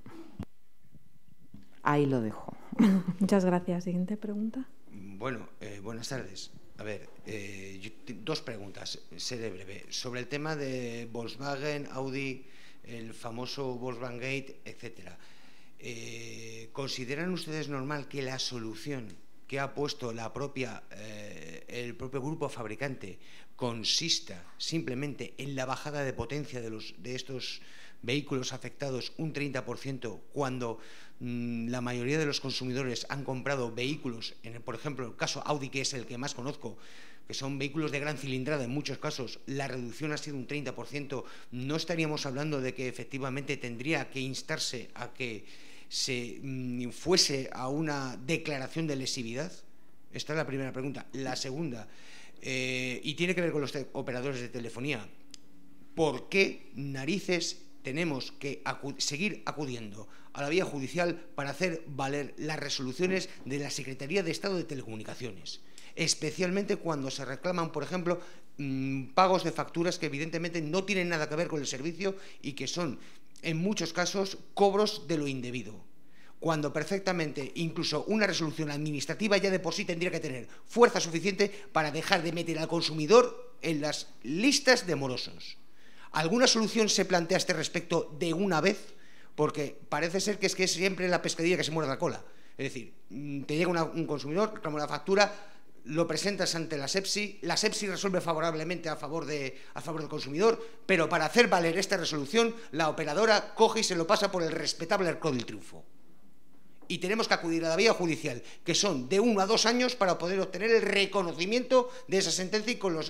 Ahí lo dejo. Muchas gracias. Siguiente pregunta. Bueno, buenas tardes. A ver, 2 preguntas, seré breve. Sobre el tema de Volkswagen, Audi, el famoso Volkswagen Gate, etcétera. ¿Consideran ustedes normal que la solución que ha puesto el propio grupo fabricante consista simplemente en la bajada de potencia de estos vehículos afectados un 30%, cuando la mayoría de los consumidores han comprado vehículos, por ejemplo, el caso Audi, que es el que más conozco, que son vehículos de gran cilindrada, en muchos casos la reducción ha sido un 30%, ¿no estaríamos hablando de que efectivamente tendría que instarse a que se fuese a una declaración de lesividad? Esta es la primera pregunta. La segunda, y tiene que ver con los operadores de telefonía. ¿por qué narices tenemos que seguir acudiendo a la vía judicial para hacer valer las resoluciones de la Secretaría de Estado de Telecomunicaciones? Especialmente cuando se reclaman, por ejemplo, pagos de facturas que evidentemente no tienen nada que ver con el servicio y que son, en muchos casos, cobros de lo indebido. Cuando perfectamente incluso una resolución administrativa ya de por sí tendría que tener fuerza suficiente para dejar de meter al consumidor en las listas de morosos. ¿Alguna solución se plantea a este respecto de una vez? Porque parece ser que es siempre la pescadilla que se muerde la cola. Es decir, te llega un consumidor, reclama la factura, lo presentas ante la SEPSI resuelve favorablemente a favor del consumidor, pero para hacer valer esta resolución, la operadora coge y se lo pasa por el respetable arco del triunfo. Y tenemos que acudir a la vía judicial, que son de 1 a 2 años para poder obtener el reconocimiento de esa sentencia y con los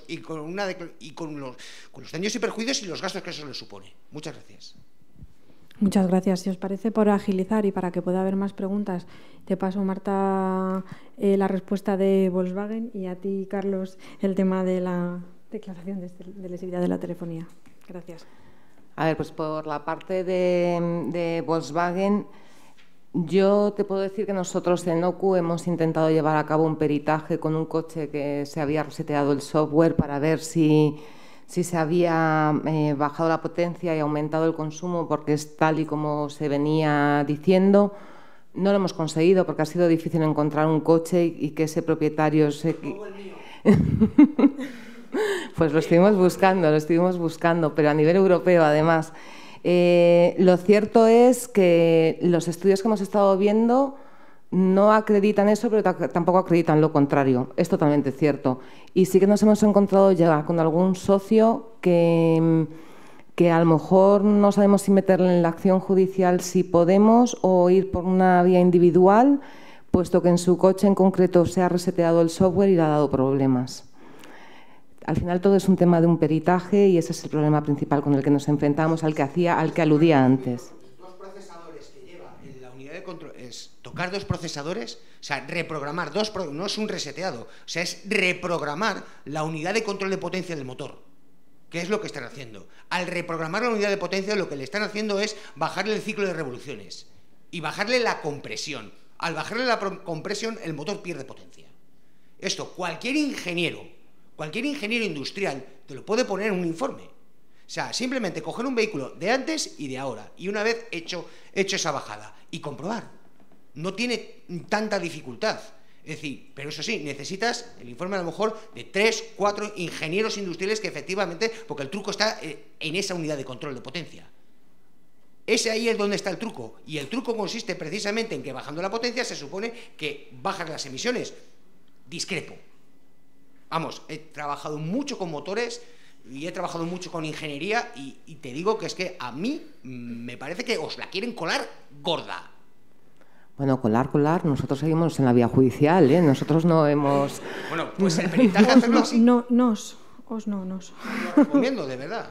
daños y perjuicios y los gastos que eso le supone. Muchas gracias. Muchas gracias. Si os parece, por agilizar y para que pueda haber más preguntas, te paso, Marta, la respuesta de Volkswagen y a ti, Carlos, el tema de la declaración de lesividad de la telefonía. Gracias. A ver, pues por la parte de Volkswagen, yo te puedo decir que nosotros en OCU hemos intentado llevar a cabo un peritaje con un coche que se había reseteado el software para ver si se había bajado la potencia y aumentado el consumo, porque es tal y como se venía diciendo. No lo hemos conseguido porque ha sido difícil encontrar un coche y que ese propietario se... Pues lo estuvimos buscando, pero a nivel europeo además. Lo cierto es que los estudios que hemos estado viendo no acreditan eso, pero tampoco acreditan lo contrario. Es totalmente cierto. Y sí que nos hemos encontrado ya con algún socio que a lo mejor no sabemos si meterle en la acción judicial si podemos o ir por una vía individual, puesto que en su coche en concreto se ha reseteado el software y le ha dado problemas. Al final todo es un tema de un peritaje y ese es el problema principal con el que nos enfrentamos, al que aludía antes. Dos procesadores que lleva en la unidad de control es tocar dos procesadores, o sea, reprogramar no es un reseteado, o sea, es reprogramar la unidad de control de potencia del motor. ¿Qué es lo que están haciendo? Al reprogramar la unidad de potencia, lo que le están haciendo es bajarle el ciclo de revoluciones y bajarle la compresión. Al bajarle la compresión, el motor pierde potencia. Esto, cualquier ingeniero industrial te lo puede poner en un informe. O sea, simplemente coger un vehículo de antes y de ahora, y una vez hecho esa bajada, y comprobar. No tiene tanta dificultad. Es decir, pero eso sí, necesitas el informe a lo mejor de 3, 4 ingenieros industriales que efectivamente, porque el truco está en esa unidad de control de potencia. Ese ahí es donde está el truco. Y el truco consiste precisamente en que bajando la potencia se supone que bajan las emisiones. Discrepo. Vamos, he trabajado mucho con motores y he trabajado mucho con ingeniería y te digo que es que a mí me parece que os la quieren colar gorda. Bueno, colar, nosotros seguimos en la vía judicial, ¿eh? Nosotros no hemos... Bueno, pues el peritaje hacerlo así. Nos. Lo recomiendo, de verdad.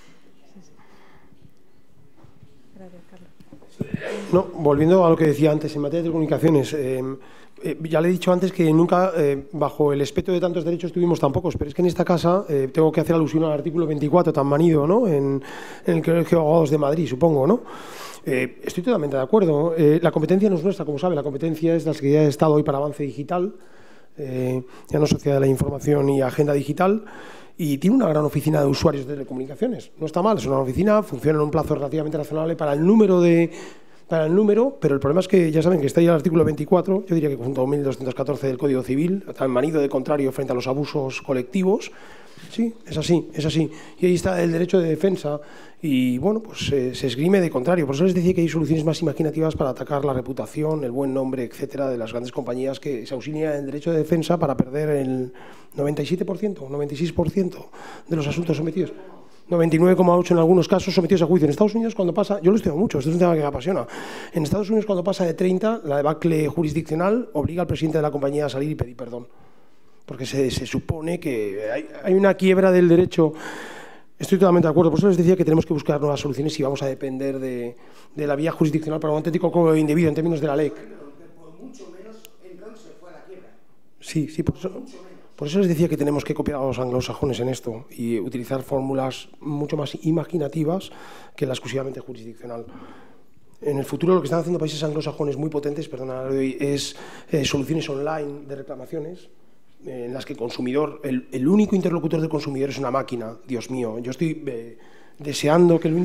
Gracias, Carlos. No, volviendo a lo que decía antes, en materia de telecomunicaciones, ya le he dicho antes que nunca, bajo el espectro de tantos derechos, tuvimos tan pocos, pero es que en esta casa tengo que hacer alusión al artículo 24 tan manido, ¿no? En el Colegio de Abogados de Madrid, supongo, ¿no? Estoy totalmente de acuerdo. La competencia no es nuestra, como sabe, la competencia es de la Secretaría de Estado hoy para Avance Digital, ya no Sociedad de la Información y Agenda Digital, y tiene una gran oficina de usuarios de telecomunicaciones. No está mal, es una oficina, funciona en un plazo relativamente razonable para el número, pero el problema es que ya saben que está ahí el artículo 24, yo diría que junto a 1214 del Código Civil, tan manido de contrario frente a los abusos colectivos. Sí, es así. Y ahí está el derecho de defensa y, bueno, pues se esgrime de contrario. Por eso les decía que hay soluciones más imaginativas para atacar la reputación, el buen nombre, etcétera, de las grandes compañías que se auxilian en el derecho de defensa para perder el 97% o 96% de los asuntos sometidos. 99,8 en algunos casos sometidos a juicio. En Estados Unidos, cuando pasa, yo lo estudio mucho, esto es un tema que me apasiona. En Estados Unidos, cuando pasa de 30, la debacle jurisdiccional obliga al presidente de la compañía a salir y pedir perdón. Porque se supone que hay una quiebra del derecho. Estoy totalmente de acuerdo. Por eso les decía que tenemos que buscar nuevas soluciones y vamos a depender de la vía jurisdiccional para un auténtico cobro indebido en términos de la ley. Por mucho menos, entonces se fue a la quiebra. Sí, por eso. Por eso les decía que tenemos que copiar a los anglosajones en esto y utilizar fórmulas mucho más imaginativas que la exclusivamente jurisdiccional. En el futuro lo que están haciendo países anglosajones muy potentes, es soluciones online de reclamaciones en las que el consumidor, el único interlocutor del consumidor es una máquina. Dios mío, yo estoy deseando que el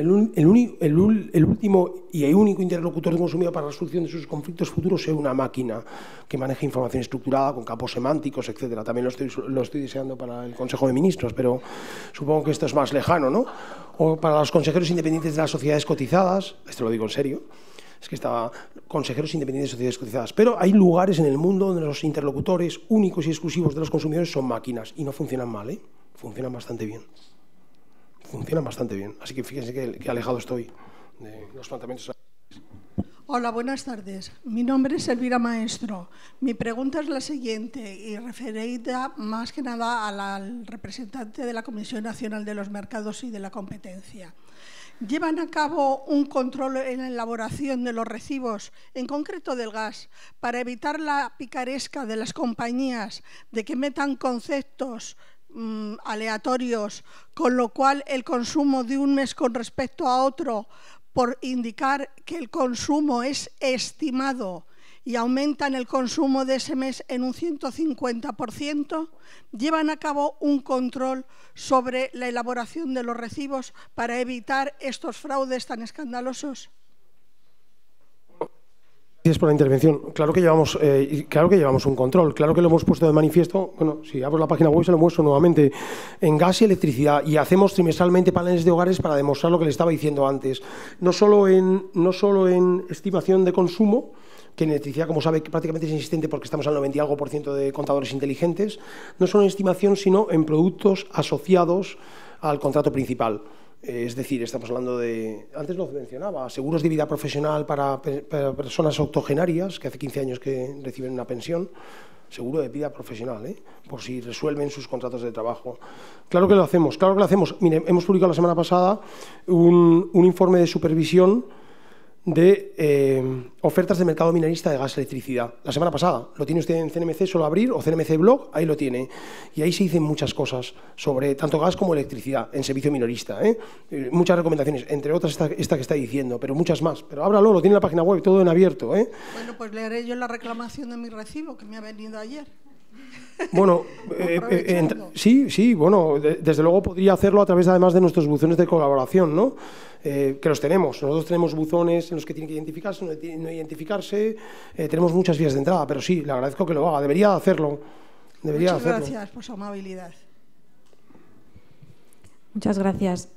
último y el único interlocutor del consumidor para la resolución de sus conflictos futuros sea una máquina que maneje información estructurada con campos semánticos, etcétera. También lo estoy deseando para el Consejo de Ministros, pero supongo que esto es más lejano, ¿no? O para los consejeros independientes de las sociedades cotizadas, esto lo digo en serio, es que estaba consejeros independientes de sociedades cotizadas, pero hay lugares en el mundo donde los interlocutores únicos y exclusivos de los consumidores son máquinas y no funcionan mal, ¿eh? Funcionan bastante bien. Funcionan bastante bien. Así que fíjense que alejado estoy de los planteamientos. Hola, buenas tardes. Mi nombre es Elvira Maestro. Mi pregunta es la siguiente y referida más que nada al representante de la Comisión Nacional de los Mercados y de la Competencia. ¿Llevan a cabo un control en la elaboración de los recibos, en concreto del gas, para evitar la picaresca de las compañías de que metan conceptos aleatorios, con lo cual el consumo de un mes con respecto a otro, por indicar que el consumo es estimado y aumentan el consumo de ese mes en un 150%, llevan a cabo un control sobre la elaboración de los recibos para evitar estos fraudes tan escandalosos? Gracias por la intervención. Claro que llevamos un control, claro que lo hemos puesto de manifiesto. Bueno, si abro la página web se lo muestro nuevamente. En gas y electricidad, y hacemos trimestralmente paneles de hogares para demostrar lo que le estaba diciendo antes. No solo en estimación de consumo, que en electricidad, como sabe, prácticamente es inexistente porque estamos al 90 y algo % de contadores inteligentes, no solo en estimación, sino en productos asociados al contrato principal. Es decir, estamos hablando de, antes lo mencionaba, seguros de vida profesional para personas octogenarias que hace 15 años que reciben una pensión, seguro de vida profesional, por si resuelven sus contratos de trabajo. Claro que lo hacemos, claro que lo hacemos. Mire, hemos publicado la semana pasada un informe de supervisión de ofertas de mercado minorista de gas y electricidad. La semana pasada, lo tiene usted en CNMC, solo abrir, o CNMC Blog, ahí lo tiene. Y ahí se dicen muchas cosas sobre tanto gas como electricidad en servicio minorista. Muchas recomendaciones, entre otras esta que está diciendo, pero muchas más. Pero ábralo, lo tiene en la página web, todo en abierto. Bueno, pues le haré yo la reclamación de mi recibo, que me ha venido ayer. Bueno, sí, bueno, desde luego podría hacerlo a través además de nuestros buzones de colaboración, ¿no? Que los tenemos. Nosotros tenemos buzones en los que tienen que identificarse, no identificarse, tenemos muchas vías de entrada, pero sí, le agradezco que lo haga, debería hacerlo. Muchas gracias por su amabilidad. Muchas gracias.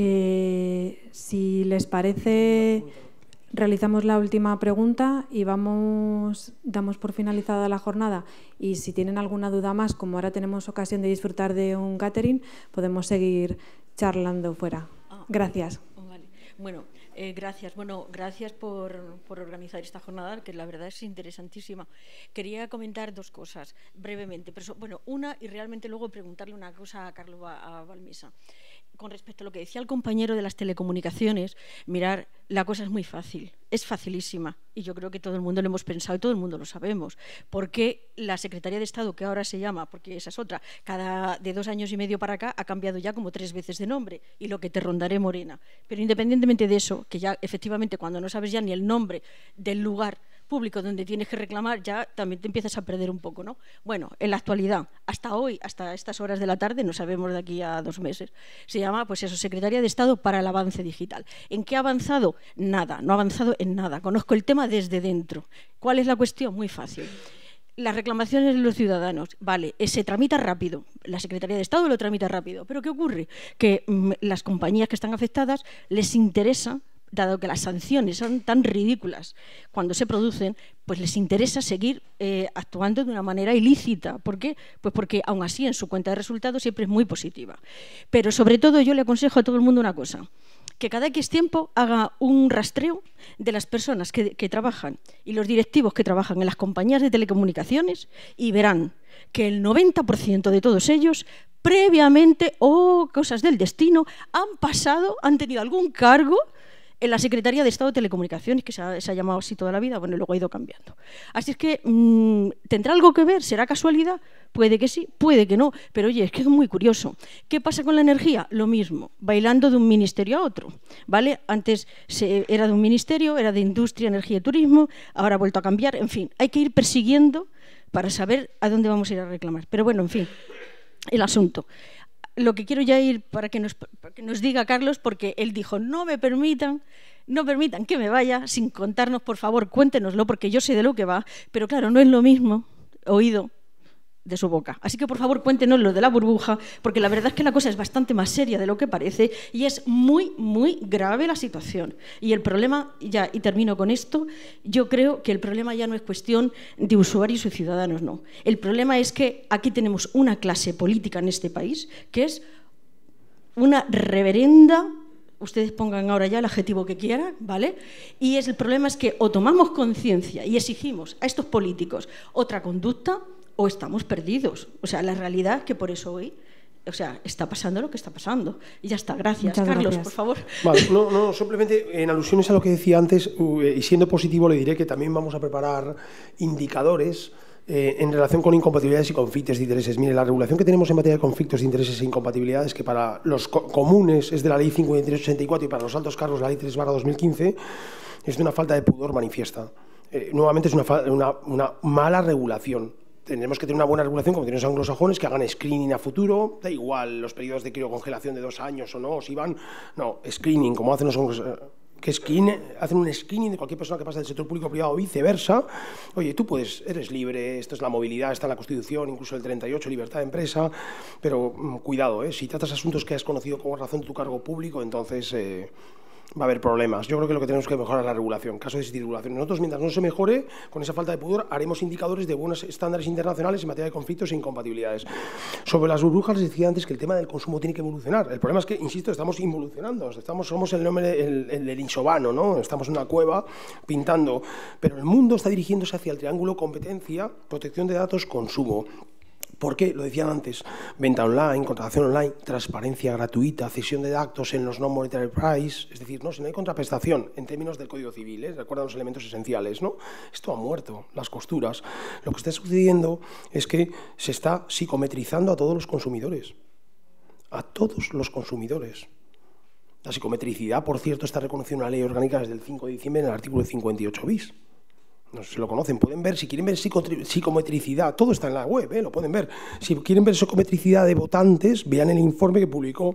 Si les parece, realizamos la última pregunta y damos por finalizada la jornada. Y si tienen alguna duda más, como ahora tenemos ocasión de disfrutar de un catering, podemos seguir charlando fuera. Gracias. Vale. Bueno, gracias. Bueno, gracias por organizar esta jornada, que la verdad es interesantísima. Quería comentar dos cosas brevemente. Pero, bueno, una, y realmente luego preguntarle una cosa a Carlos Balmesa. Con respecto a lo que decía el compañero de las telecomunicaciones, mirar, la cosa es muy fácil, es facilísima, y yo creo que todo el mundo lo hemos pensado y todo el mundo lo sabemos. Porque la Secretaría de Estado, que ahora se llama, porque esa es otra, de 2 años y medio para acá ha cambiado ya como 3 veces de nombre, y lo que te rondaré Morena. Pero independientemente de eso, que ya efectivamente cuando no sabes ya ni el nombre del lugar público donde tienes que reclamar, ya también te empiezas a perder un poco, ¿no? Bueno, en la actualidad, hasta hoy, hasta estas horas de la tarde, no sabemos de aquí a 2 meses, se llama, pues eso, Secretaría de Estado para el Avance Digital. ¿En qué ha avanzado? Nada, no ha avanzado en nada. Conozco el tema desde dentro. ¿Cuál es la cuestión? Muy fácil. Las reclamaciones de los ciudadanos, vale, se tramita rápido, la Secretaría de Estado lo tramita rápido, pero ¿qué ocurre? Que las compañías que están afectadas les interesa, dado que las sanciones son tan ridículas cuando se producen, pues les interesa seguir actuando de una manera ilícita. ¿Por qué? Pues porque aún así en su cuenta de resultados siempre es muy positiva. Pero sobre todo yo le aconsejo a todo el mundo una cosa, que cada X tiempo haga un rastreo de las personas que trabajan y los directivos que trabajan en las compañías de telecomunicaciones y verán que el 90% de todos ellos previamente o cosas del destino han tenido algún cargo en la Secretaría de Estado de Telecomunicaciones, que se ha llamado así toda la vida, bueno, luego ha ido cambiando. Así es que, ¿tendrá algo que ver? ¿Será casualidad? Puede que sí, puede que no, pero oye, es que es muy curioso. ¿Qué pasa con la energía? Lo mismo, bailando de un ministerio a otro, ¿vale? Antes era de un ministerio, era de Industria, Energía y Turismo, ahora ha vuelto a cambiar, en fin, hay que ir persiguiendo para saber a dónde vamos a ir a reclamar. Pero bueno, en fin, el asunto. Lo que quiero ya ir para que nos diga Carlos, porque él dijo, no permitan que me vaya sin contarnos, por favor, cuéntenoslo, porque yo sé de lo que va, pero claro, no es lo mismo oído de su boca. Así que, por favor, cuéntenos lo de la burbuja, porque la verdad es que la cosa es bastante más seria de lo que parece y es muy, muy grave la situación. Y el problema, ya, y termino con esto, yo creo que el problema ya no es cuestión de usuarios y ciudadanos, no. El problema es que aquí tenemos una clase política en este país que es una reverenda... Ustedes pongan ahora ya el adjetivo que quieran, ¿vale? Y el problema es que o tomamos conciencia y exigimos a estos políticos otra conducta o estamos perdidos. O sea, la realidad es que por eso hoy, o sea, está pasando lo que está pasando. Y ya está, gracias. Muchas Carlos, gracias. por favor. Vale, no, simplemente en alusiones a lo que decía antes, y siendo positivo le diré que también vamos a preparar indicadores en relación con incompatibilidades y conflictos de intereses. Mire, la regulación que tenemos en materia de conflictos de intereses e incompatibilidades, que para los comunes es de la Ley 5384 y para los altos cargos la Ley 3/2015, es de una falta de pudor manifiesta. Nuevamente es una mala regulación. Tendremos que tener una buena regulación, como tienen los anglosajones, que hagan screening a futuro. Da igual los periodos de criocongelación de 2 años o no, si van... No, screening, como hacen los anglosajones. Que hacen un screening de cualquier persona que pasa del sector público privado o viceversa. Oye, tú eres libre, esto es la movilidad, está en la Constitución, incluso el 38, libertad de empresa, pero cuidado, si tratas asuntos que has conocido como razón de tu cargo público, entonces va a haber problemas. Yo creo que lo que tenemos que mejorar es la regulación, caso de existir regulación. Nosotros, mientras no se mejore, con esa falta de pudor, haremos indicadores de buenos estándares internacionales en materia de conflictos e incompatibilidades. Sobre las burbujas, les decía antes que el tema del consumo tiene que evolucionar. El problema es que, insisto, estamos involucionando, somos el nombre del insobano, ¿no? Estamos en una cueva pintando, pero el mundo está dirigiéndose hacia el triángulo competencia, protección de datos, consumo. ¿Por qué? Lo decían antes, venta online, contratación online, transparencia gratuita, cesión de datos en los non-monetary price, es decir, si no hay contraprestación en términos del Código Civil, recuerdan los elementos esenciales, ¿no? Esto ha muerto, las costuras. Lo que está sucediendo es que se está psicometrizando a todos los consumidores. A todos los consumidores. La psicometricidad, por cierto, está reconocida en una ley orgánica desde el 5 de diciembre en el artículo 58 bis. No sé si lo conocen, pueden ver, si quieren ver psicometricidad, todo está en la web, lo pueden ver. Si quieren ver psicometricidad de votantes, vean el informe que publicó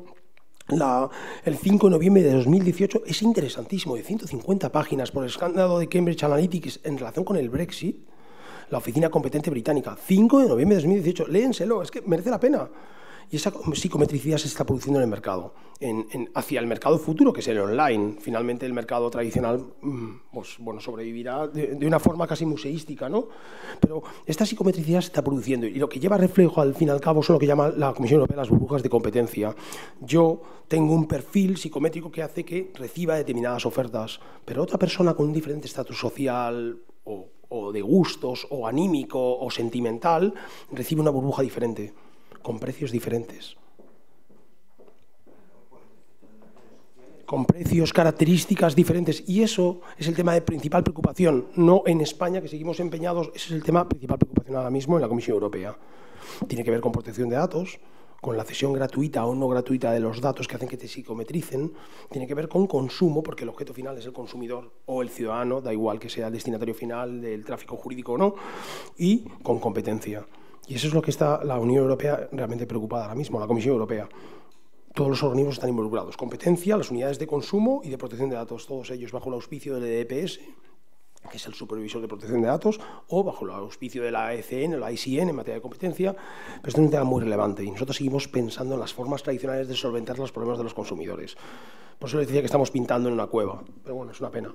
el 5 de noviembre de 2018, es interesantísimo, de 150 páginas por el escándalo de Cambridge Analytica en relación con el Brexit, la oficina competente británica, 5 de noviembre de 2018, léenselo, es que merece la pena. Y esa psicometricidad se está produciendo en el mercado, hacia el mercado futuro, que es el online. Finalmente el mercado tradicional sobrevivirá de una forma casi museística, ¿no? Pero esta psicometricidad se está produciendo y lo que lleva reflejo al fin y al cabo son lo que llama la Comisión Europea las burbujas de competencia. Yo tengo un perfil psicométrico que hace que reciba determinadas ofertas, pero otra persona con un diferente estatus social o de gustos o anímico o sentimental recibe una burbuja diferente, con precios diferentes, con precios, características diferentes. Y eso es el tema de principal preocupación, no en España, que seguimos empeñados, ese es el tema de principal preocupación ahora mismo en la Comisión Europea. Tiene que ver con protección de datos, con la cesión gratuita o no gratuita de los datos que hacen que te psicometricen, tiene que ver con consumo, porque el objeto final es el consumidor o el ciudadano, da igual que sea el destinatario final del tráfico jurídico o no, y con competencia. Y eso es lo que está la Unión Europea realmente preocupada ahora mismo, la Comisión Europea. Todos los organismos están involucrados. Competencia, las unidades de consumo y de protección de datos, todos ellos bajo el auspicio del EDPS, que es el supervisor de protección de datos, o bajo el auspicio de la ECN o la ICN en materia de competencia, pero esto es un tema muy relevante y nosotros seguimos pensando en las formas tradicionales de solventar los problemas de los consumidores. Por eso les decía que estamos pintando en una cueva, pero bueno, es una pena.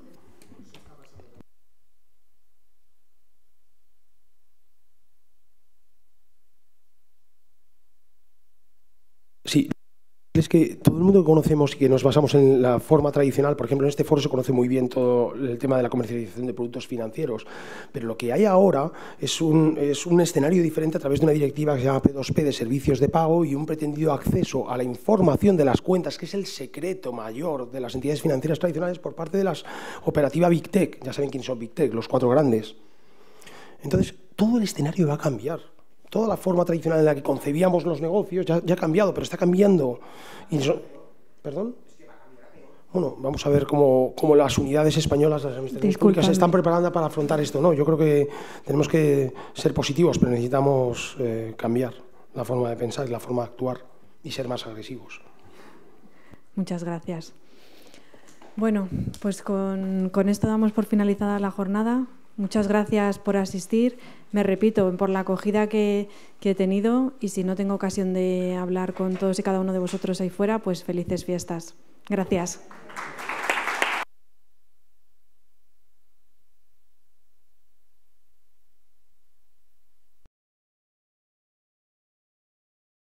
Sí. Es que todo el mundo que conocemos y que nos basamos en la forma tradicional, por ejemplo, en este foro se conoce muy bien todo el tema de la comercialización de productos financieros, pero lo que hay ahora es un escenario diferente a través de una directiva que se llama P2P de servicios de pago y un pretendido acceso a la información de las cuentas, que es el secreto mayor de las entidades financieras tradicionales por parte de las operativa Big Tech. Ya saben quiénes son Big Tech, los 4 grandes. Entonces, todo el escenario va a cambiar. Toda la forma tradicional en la que concebíamos los negocios ya ha cambiado, pero está cambiando. ¿Perdón? Bueno, vamos a ver cómo las unidades españolas, las administraciones públicas, se están preparando para afrontar esto. No, yo creo que tenemos que ser positivos, pero necesitamos cambiar la forma de pensar y la forma de actuar y ser más agresivos. Muchas gracias. Bueno, pues con esto damos por finalizada la jornada. Muchas gracias por asistir. Me repito, por la acogida que he tenido, y si no tengo ocasión de hablar con todos y cada uno de vosotros ahí fuera, pues felices fiestas. Gracias.